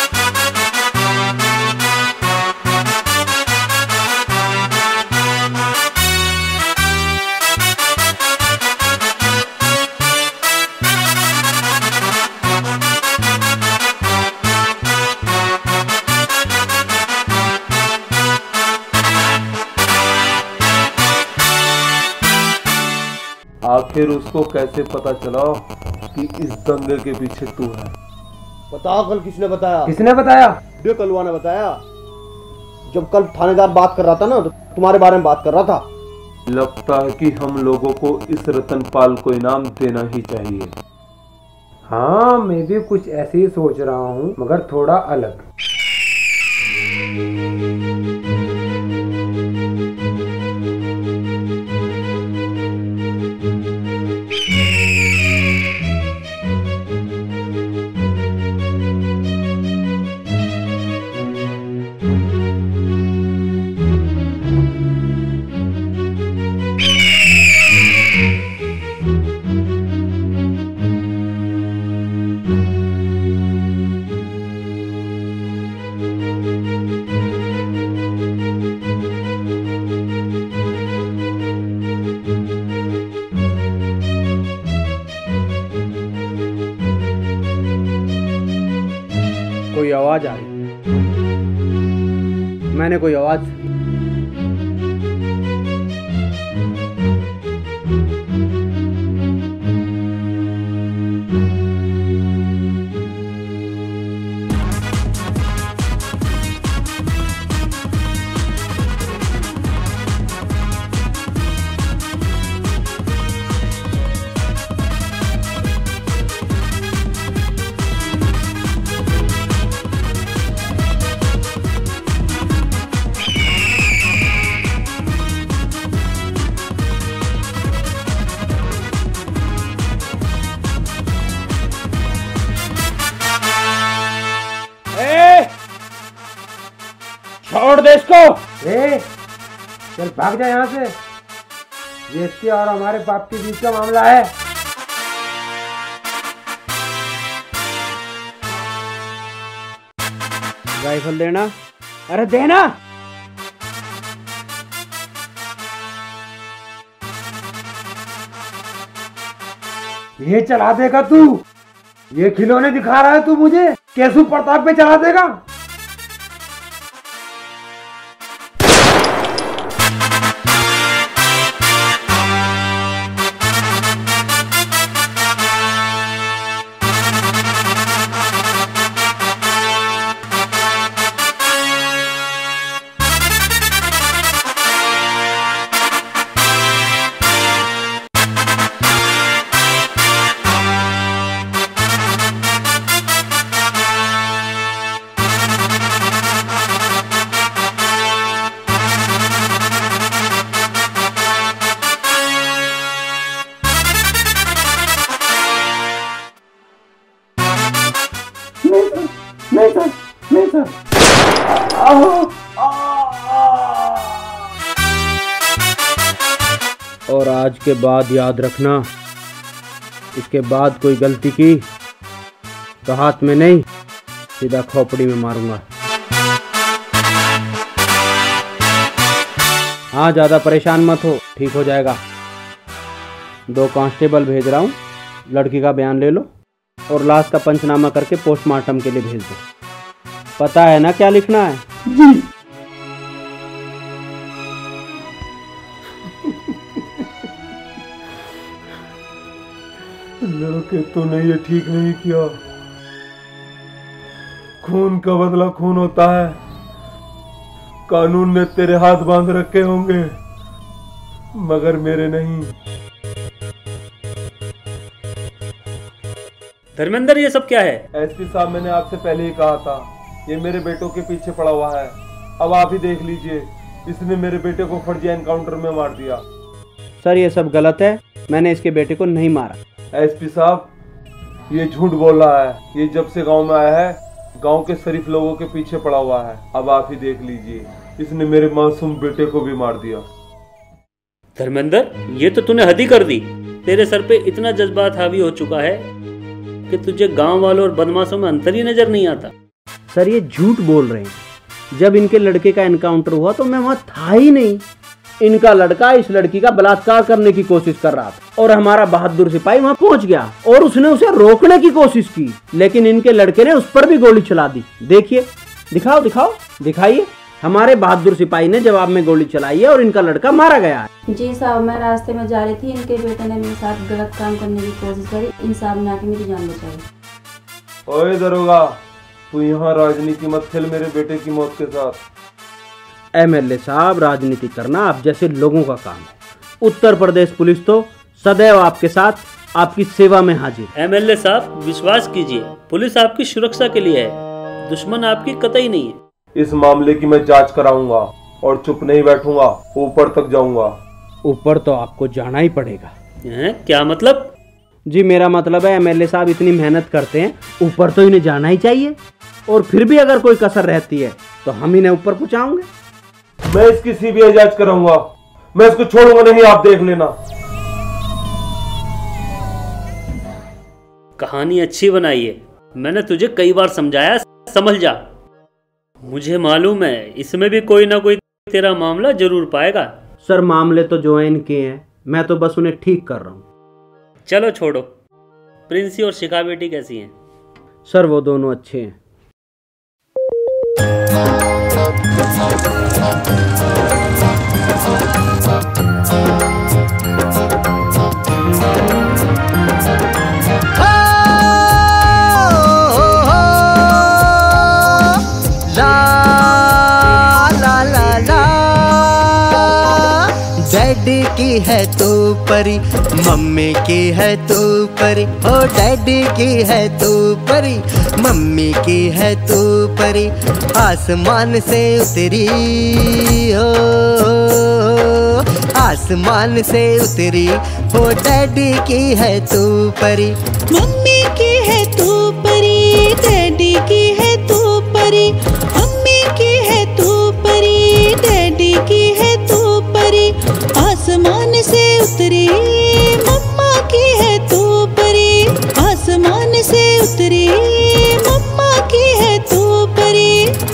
आखिर उसको कैसे पता चला कि इस दंगे के पीछे तू है? बता, कल किसने बताया? किसने बताया? ये कलवा ने बताया। जब कल थानेदार बात कर रहा था ना, तो तुम्हारे बारे में बात कर रहा था। लगता है कि हम लोगों को इस रतनपाल को इनाम देना ही चाहिए। हाँ, मैं भी कुछ ऐसे ही सोच रहा हूँ, मगर थोड़ा अलग। कोई आवाज आ रही। मैंने कोई आवाज सुनी। छोड़ दे इसको। ए, चल भाग जा यहाँ से। ये इसके और हमारे बाप के बीच का मामला है। राइफल देना। अरे देना। ये चला देगा तू? ये खिलौने दिखा रहा है तू मुझे? केशव प्रताप पे चला देगा? नहीं सर, नहीं सर। और आज के बाद याद रखना, इसके बाद कोई गलती की तो हाथ में नहीं, सीधा खोपड़ी में मारूंगा। हाँ, ज्यादा परेशान मत हो, ठीक हो जाएगा। दो कांस्टेबल भेज रहा हूँ, लड़की का बयान ले लो और लाश का पंचनामा करके पोस्टमार्टम के लिए भेज दो। पता है ना क्या लिखना है? जी। लड़के तूने ये ठीक नहीं किया। खून का बदला खून होता है। कानून ने तेरे हाथ बांध रखे होंगे, मगर मेरे नहीं। धर्मेंद्र, ये सब क्या है? एसपी साहब, मैंने आपसे पहले ही कहा था, ये मेरे बेटों के पीछे पड़ा हुआ है। अब आप ही देख लीजिए, इसने मेरे बेटे को फर्जी एनकाउंटर में मार दिया। सर, ये सब गलत है, मैंने इसके बेटे को नहीं मारा। एसपी साहब, ये झूठ बोल रहा है। ये जब से गांव में आया है, गांव के शरीफ लोगों के पीछे पड़ा हुआ है। अब आप ही देख लीजिए, इसने मेरे मासूम बेटे को भी मार दिया। धर्मेंद्र, ये तो तूने हद ही कर दी। तेरे सर पे इतना जज्बात हावी हो चुका है कि तुझे गांव वालों और बदमाशों में अंतर ही नजर नहीं आता। सर, ये झूठ बोल रहे हैं। जब इनके लड़के का एनकाउंटर हुआ तो मैं वहां था ही नहीं। इनका लड़का इस लड़की का बलात्कार करने की कोशिश कर रहा था और हमारा बहादुर सिपाही वहां पहुंच गया और उसने उसे रोकने की कोशिश की, लेकिन इनके लड़के ने उस पर भी गोली चला दी। देखिए, दिखाओ दिखाओ दिखाइए। हमारे बहादुर सिपाही ने जवाब में गोली चलाई है और इनका लड़का मारा गया है। जी साहब, मैं रास्ते में जा रही थी, इनके बेटे ने मेरे साथ गलत काम करने की कोशिश करी, इंसाफ ने आके मेरी जान बचाई। ओए दरोगा, तू यहाँ राजनीति मत खेल मेरे बेटे की मौत के साथ। एमएलए साहब, राजनीति करना आप जैसे लोगों का काम है। उत्तर प्रदेश पुलिस तो सदैव आपके साथ, आपकी सेवा में हाजिर। एमएलए साहब, विश्वास कीजिए, पुलिस आपकी सुरक्षा के लिए है, दुश्मन आपकी कतई नहीं है। इस मामले की मैं जांच कराऊंगा और चुप नहीं बैठूंगा, ऊपर तक जाऊंगा। ऊपर तो आपको जाना ही पड़ेगा। हैं? क्या मतलब? जी, मेरा मतलब है एमएलए साहब इतनी मेहनत करते हैं, ऊपर तो इन्हें जाना ही चाहिए। और फिर भी अगर कोई कसर रहती है तो हम इन्हें ऊपर पहुंचाएंगे। मैं इसकी सीबीआई जांच कराऊंगा, मैं इसको छोड़ूंगा नहीं, आप देख लेना। कहानी अच्छी बनाई है, मैंने तुझे कई बार समझाया, समझ जा। मुझे मालूम है इसमें भी कोई ना कोई तेरा मामला जरूर पाएगा। सर, मामले तो जो है इनके हैं, मैं तो बस उन्हें ठीक कर रहा हूँ। चलो छोड़ो, प्रिंसी और शिखा बेटी कैसी हैं? सर, वो दोनों अच्छे हैं। डैडी की है तू परी, मम्मी की है तू परी, ओ डैडी की है तू परी, मम्मी की है तू परी, आसमान से उतरी हो, आसमान से उतरी हो, डैडी की है तू परी, मम्मी की है तू परी, डैडी की है तू परी, मम्मी की है तू परी, डैडी की है तू उतरी, मम्मा की है तू परी, आसमान से उतरी, मम्मा की है तू परी।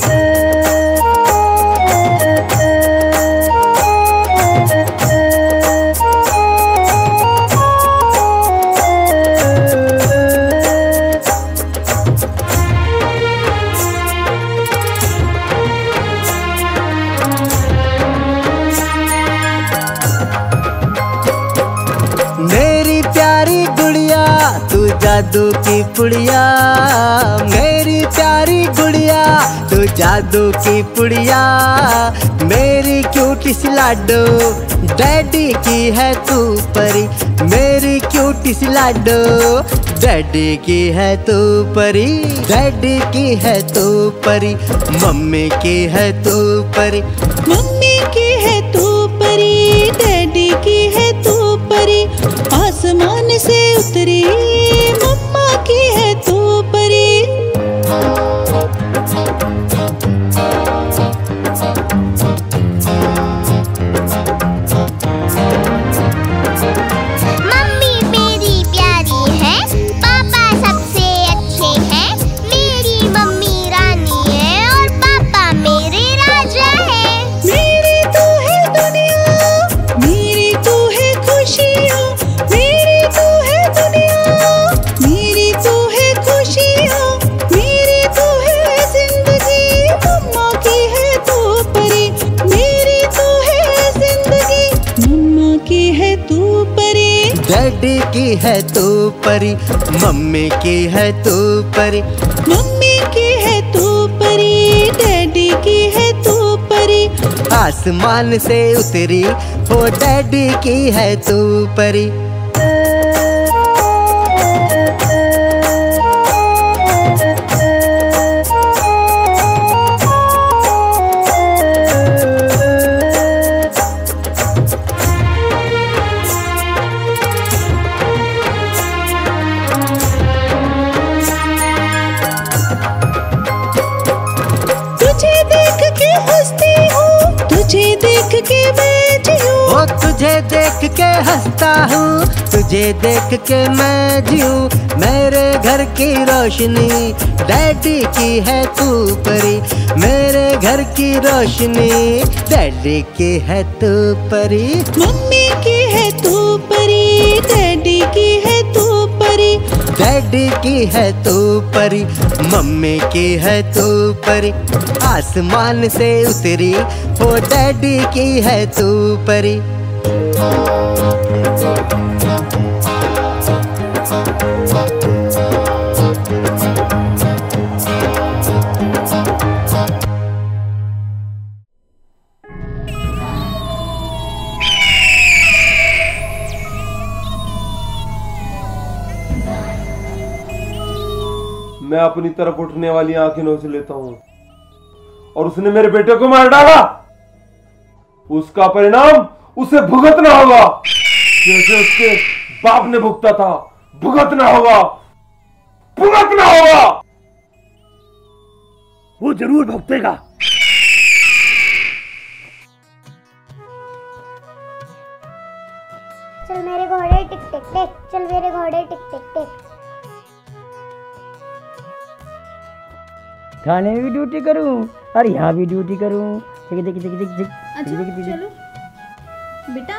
मेरी प्यारी गुड़िया तू जादू की पुड़िया, मेरी प्यारी गुड़िया तू जादू की पुड़िया, मेरी क्यूटी सी लाडो डैडी की है तू परी, मेरी क्यूटी सी लाडो डैडी की है तू परी, डैडी की है तू परी, मम्मी की है तू परी, मम्मी की है तू परी, डैडी की है तू परी, आसमान से उतरी, मम्मा की है तू परी। मम्मी मेरी प्यारी है, पापा सबसे अच्छे हैं, मेरी मम्मी रानी है और पापा मेरे राजा है। मेरी तू है दुनिया, मेरी तू है खुशियाँ, मेरी तू है दुनिया, मेरी तू है खुशियाँ, मेरी तू है जिंदगी, मम्मा की है तू परी, मेरी तू है जिंदगी, मम्मा की है तू परी। डैडी की है तू परी, मम्मी की है तू परी, मम्मी की है तू परी, डैडी की है तू परी, आसमान से उतरी वो डैडी की है तू परी। तुझे देख के हंसती हूँ, तुझे देख के मैं जीऊँ, ओ तुझे देख के हंसता हूँ, तुझे देख के मैं जीऊँ, मेरे घर की रोशनी डैडी की है तू परी, मेरे घर की रोशनी डैडी की है तू परी, मम्मी की है तू परी, डैडी की है तू परी, डैडी की है तू परी, मम्मी की है तू परी, आसमान से उतरी वो डैडी की है तू परी। मैं अपनी तरफ उठने वाली आंखें नोच लेता हूं और उसने मेरे बेटे को मार डाला, उसका परिणाम उसे भुगतना होगा जैसे उसके बाप ने भुगता था, भुगतना होगा, भुगतना होगा। वो जरूर भुगतेगा। चल मेरे घोड़े टिक टिक टिक, चल मेरे घोड़े टिक टिक टिक। थाने में भी ड्यूटी करूं और यहाँ भी ड्यूटी करूं। ठीक ठीक ठीक ठीक ठीक। अच्छा चलो बेटा,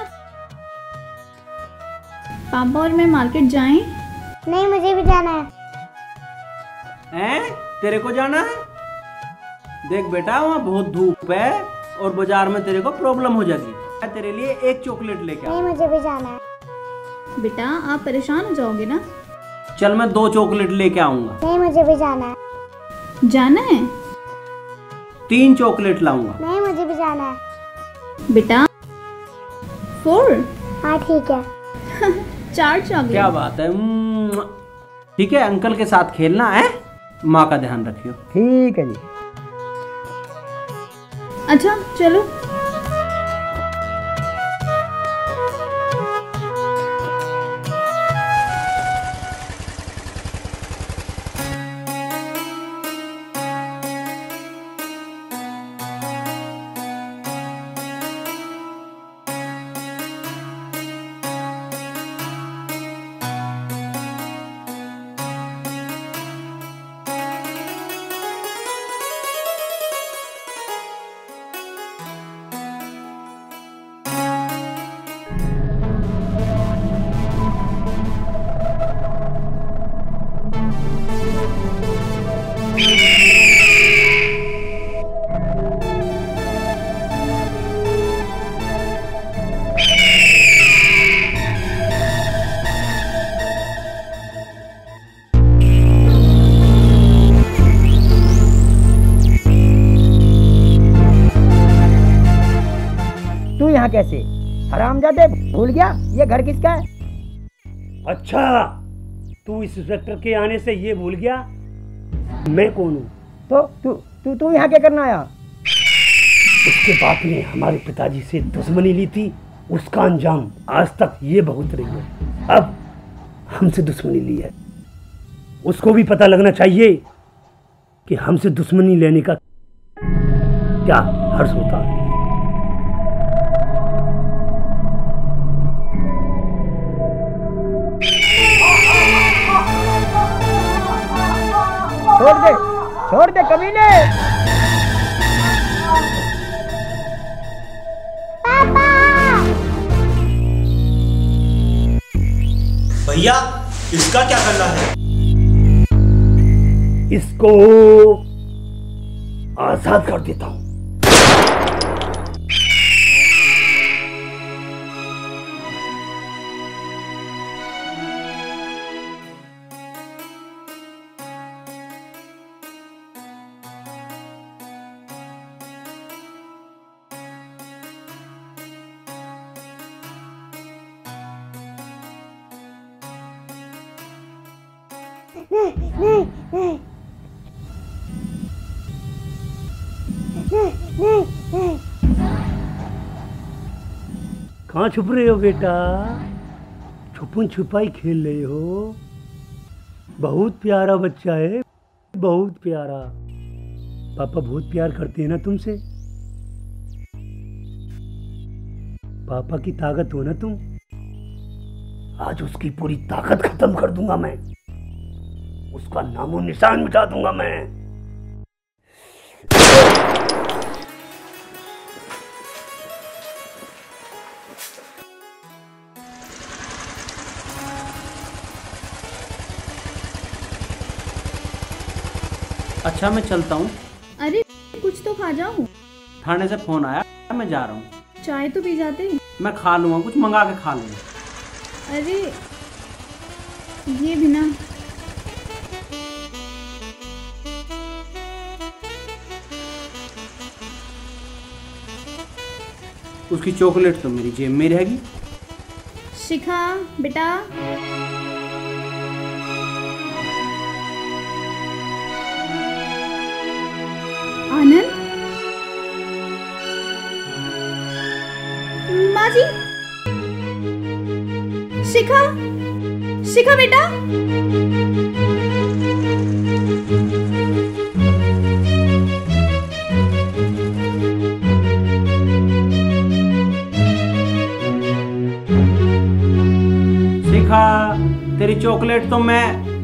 पापा और मैं मार्केट जाएं? नहीं मुझे भी जाना है। हैं? तेरे को जाना है? देख बेटा वहाँ बहुत धूप है और बाजार में तेरे को प्रॉब्लम हो जाएगी। मैं तेरे लिए एक चॉकलेट लेके नहीं मुझे भी जाना है। बेटा आप परेशान हो जाओगे ना। चल मैं दो चॉकलेट लेके आऊंगा। नहीं मुझे भी जाना है। जाना है? तीन चॉकलेट लाऊंगा। नहीं मुझे भी जाना है। बेटा फोर? हाँ ठीक है। चार चॉकलेट। क्या बात है। ठीक है अंकल के साथ खेलना है, माँ का ध्यान रखियो। ठीक है जी। अच्छा चलो। कैसे? हरामजादे, भूल गया ये घर किसका है? अच्छा, तू इस इंस्पेक्टर के आने से ये भूल गया मैं कौन हूँ? तो तू तू तू यहाँ क्या करना आया? उसके बाप ने हमारे पिताजी से दुश्मनी ली थी, उसका अंजाम आज तक ये भुगत रही है। अब हमसे दुश्मनी ली है, उसको भी पता लगना चाहिए कि हमसे दुश्मनी लेने का क्या हर्ष होता है। छोड़ दे, छोड़ दे कमीने। भैया, इसका क्या करना है? इसको आजाद कर देता हूं। नहीं नहीं नहीं नहीं नहीं। कहाँ छुप रहे हो बेटा? छुपन छुपाई खेल रहे हो? बहुत प्यारा बच्चा है, बहुत प्यारा। पापा बहुत प्यार करते हैं ना तुमसे? पापा की ताकत हो ना तुम? आज उसकी पूरी ताकत खत्म कर दूंगा मैं, उसका नामो निशान मिटा दूंगा मैं। अच्छा मैं चलता हूँ। अरे कुछ तो खा जाओ। थाने से फोन आया, मैं जा रहा हूँ। चाय तो पी जाते। मैं खा लूँगा, कुछ मंगा के खा लूँगा। अरे ये भी ना। उसकी चॉकलेट तो मेरी जेब में रहेगी। शिखा बेटा, आनंद, माँ जी, शिखा, शिखा बेटा। शिखा, तेरी चॉकलेट तो मैं।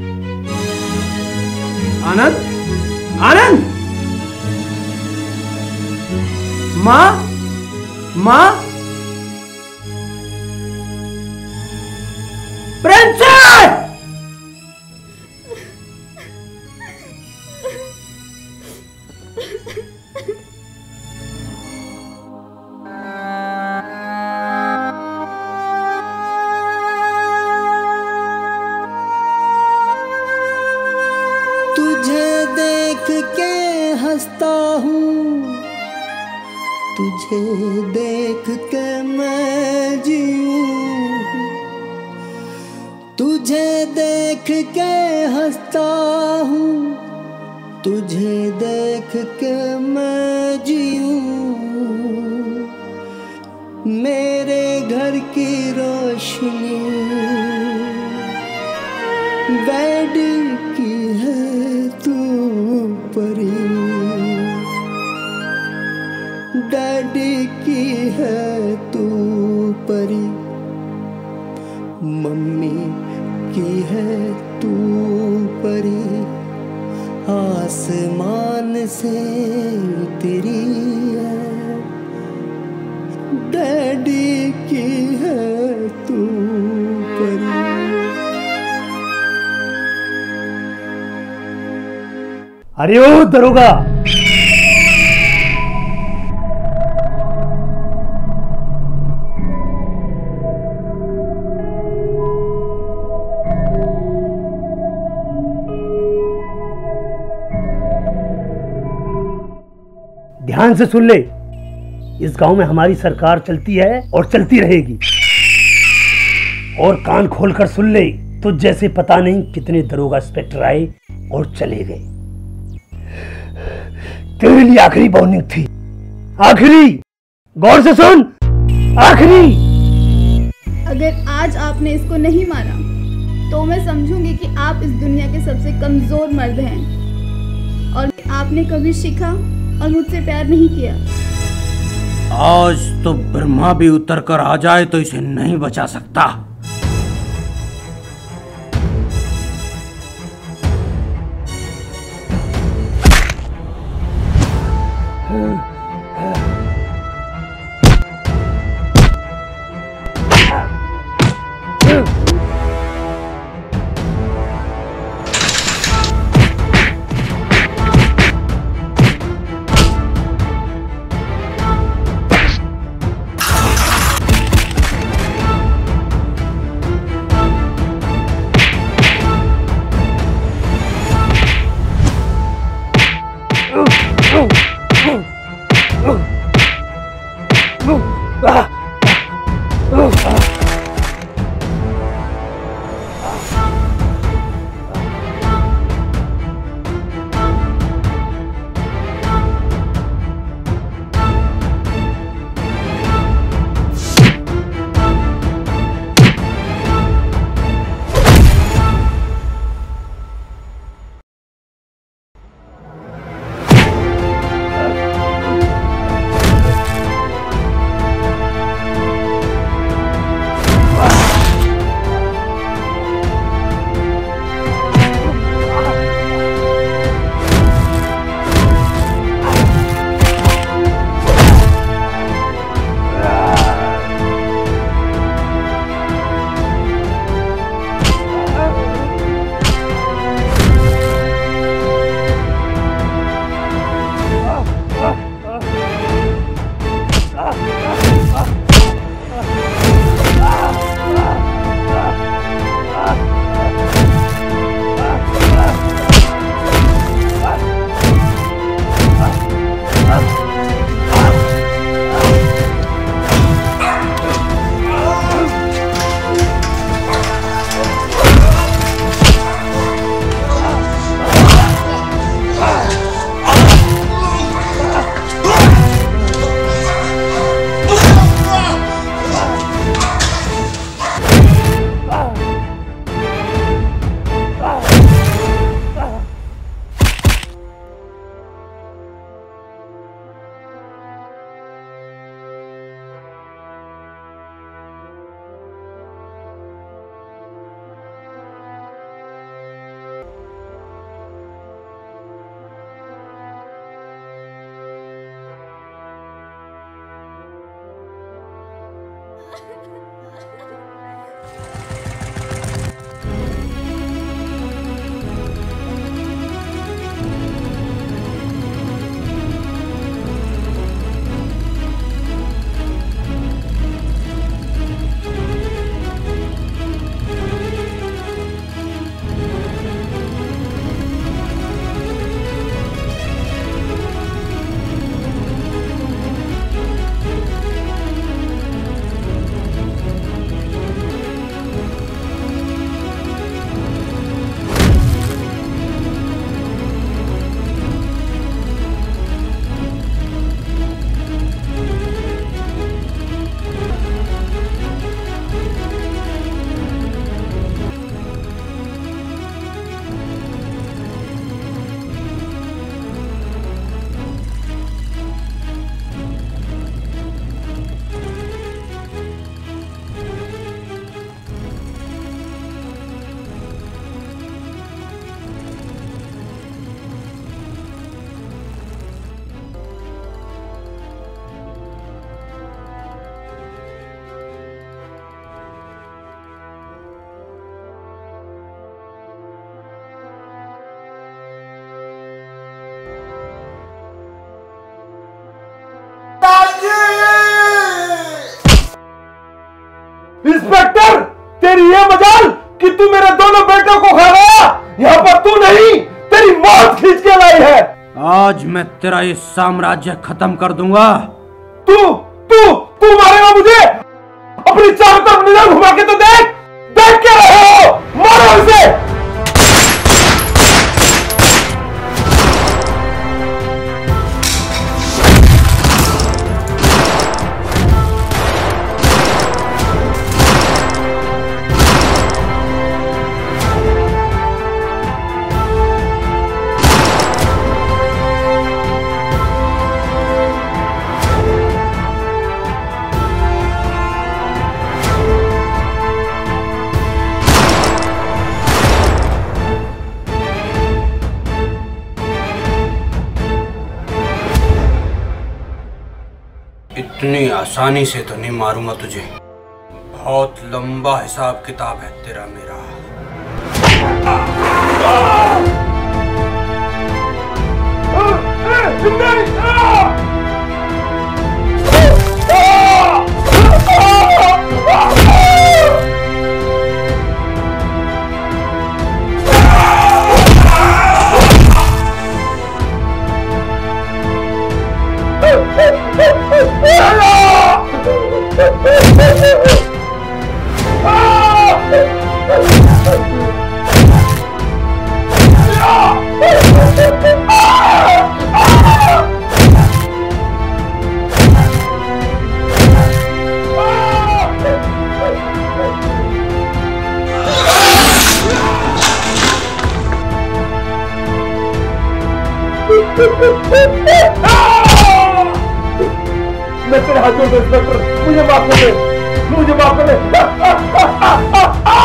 आनंद, आनंद, माँ, माँ, प्रिंसेस! तुझे देख के हंसता हूँ, तुझे देख के मैं जीऊँ, तुझे देख के हंसता हूँ, तुझे देख के मैं जीऊँ। मेरे घर की रोशनी डैडी की है तू परी, डैडी की है तू परी, मम्मी की है तू परी, आसमान से उतरी है, डैडी की है तू परी। अरे ओ दरोगा, ध्यान से सुन ले। इस गांव में हमारी सरकार चलती है और चलती रहेगी। और कान खोलकर सुन ले, तो जैसे पता नहीं कितने दरोगा इंस्पेक्टर आए और चले गए। तेरे लिए आखिरी वार्निंग थी, आखिरी। गौर से सुन, आखिरी। अगर आज आपने इसको नहीं मारा तो मैं समझूंगी कि आप इस दुनिया के सबसे कमजोर मर्द हैं और आपने कभी सीखा और मुझसे प्यार नहीं किया। आज तो ब्रह्मा भी उतर कर आ जाए तो इसे नहीं बचा सकता। इंस्पेक्टर, तेरी ये मजाल कि तू मेरे दोनों बेटों को खा गया। यहाँ पर तू नहीं, तेरी मौत खींच के लाई है। आज मैं तेरा ये साम्राज्य खत्म कर दूंगा तू तू तू मारेगा मुझे? अपनी चारों तरफ नजर घुमा के तो देख, देख क्या रहे हो? मारो इसे। इतनी आसानी से तो नहीं मारूंगा तुझे, बहुत लंबा हिसाब किताब है तेरा मेरा। मैं तेरे हाथ जोड़ता हूं इंस्पेक्टर, मुझे माफ कर दे, मुझे माफ कर दे।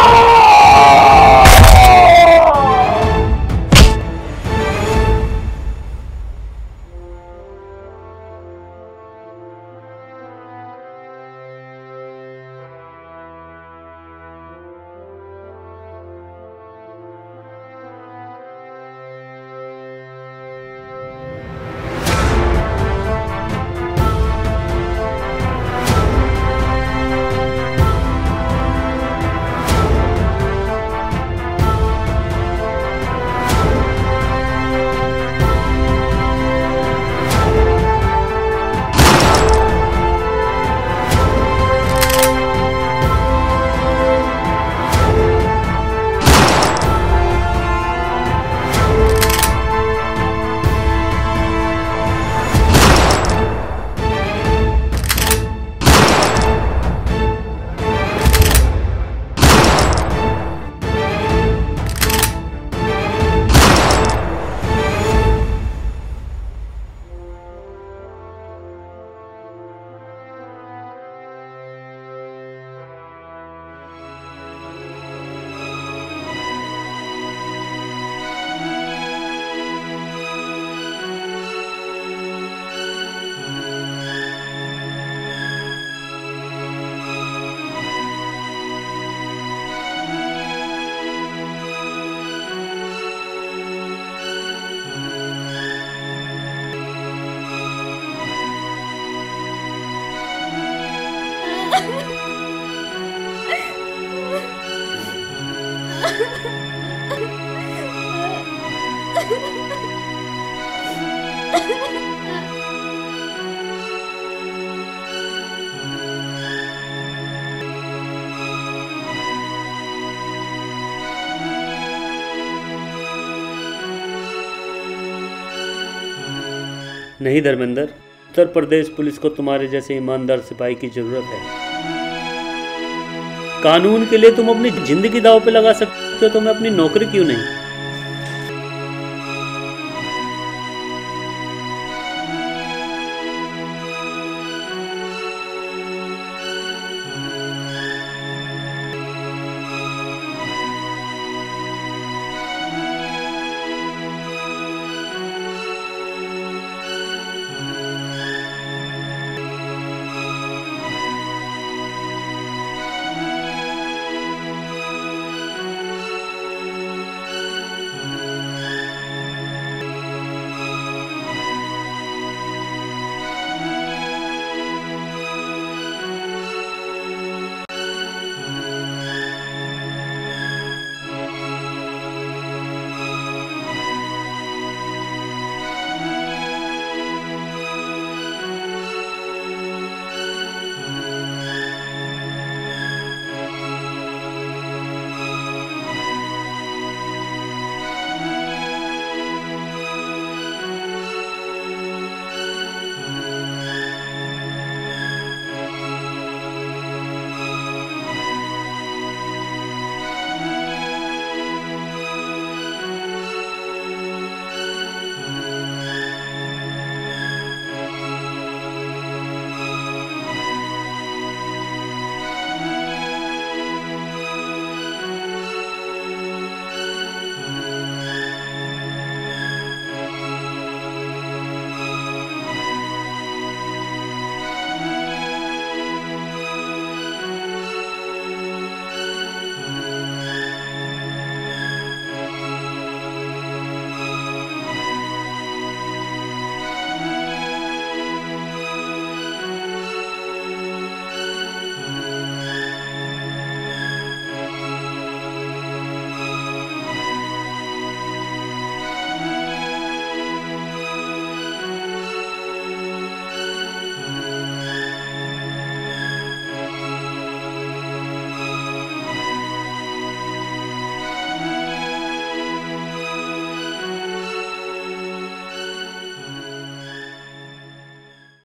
नहीं धर्मेंद्र, उत्तर प्रदेश पुलिस को तुम्हारे जैसे ईमानदार सिपाही की जरूरत है। कानून के लिए तुम अपनी जिंदगी दांव पे लगा सकते हो, तो मैं अपनी नौकरी क्यों नहीं?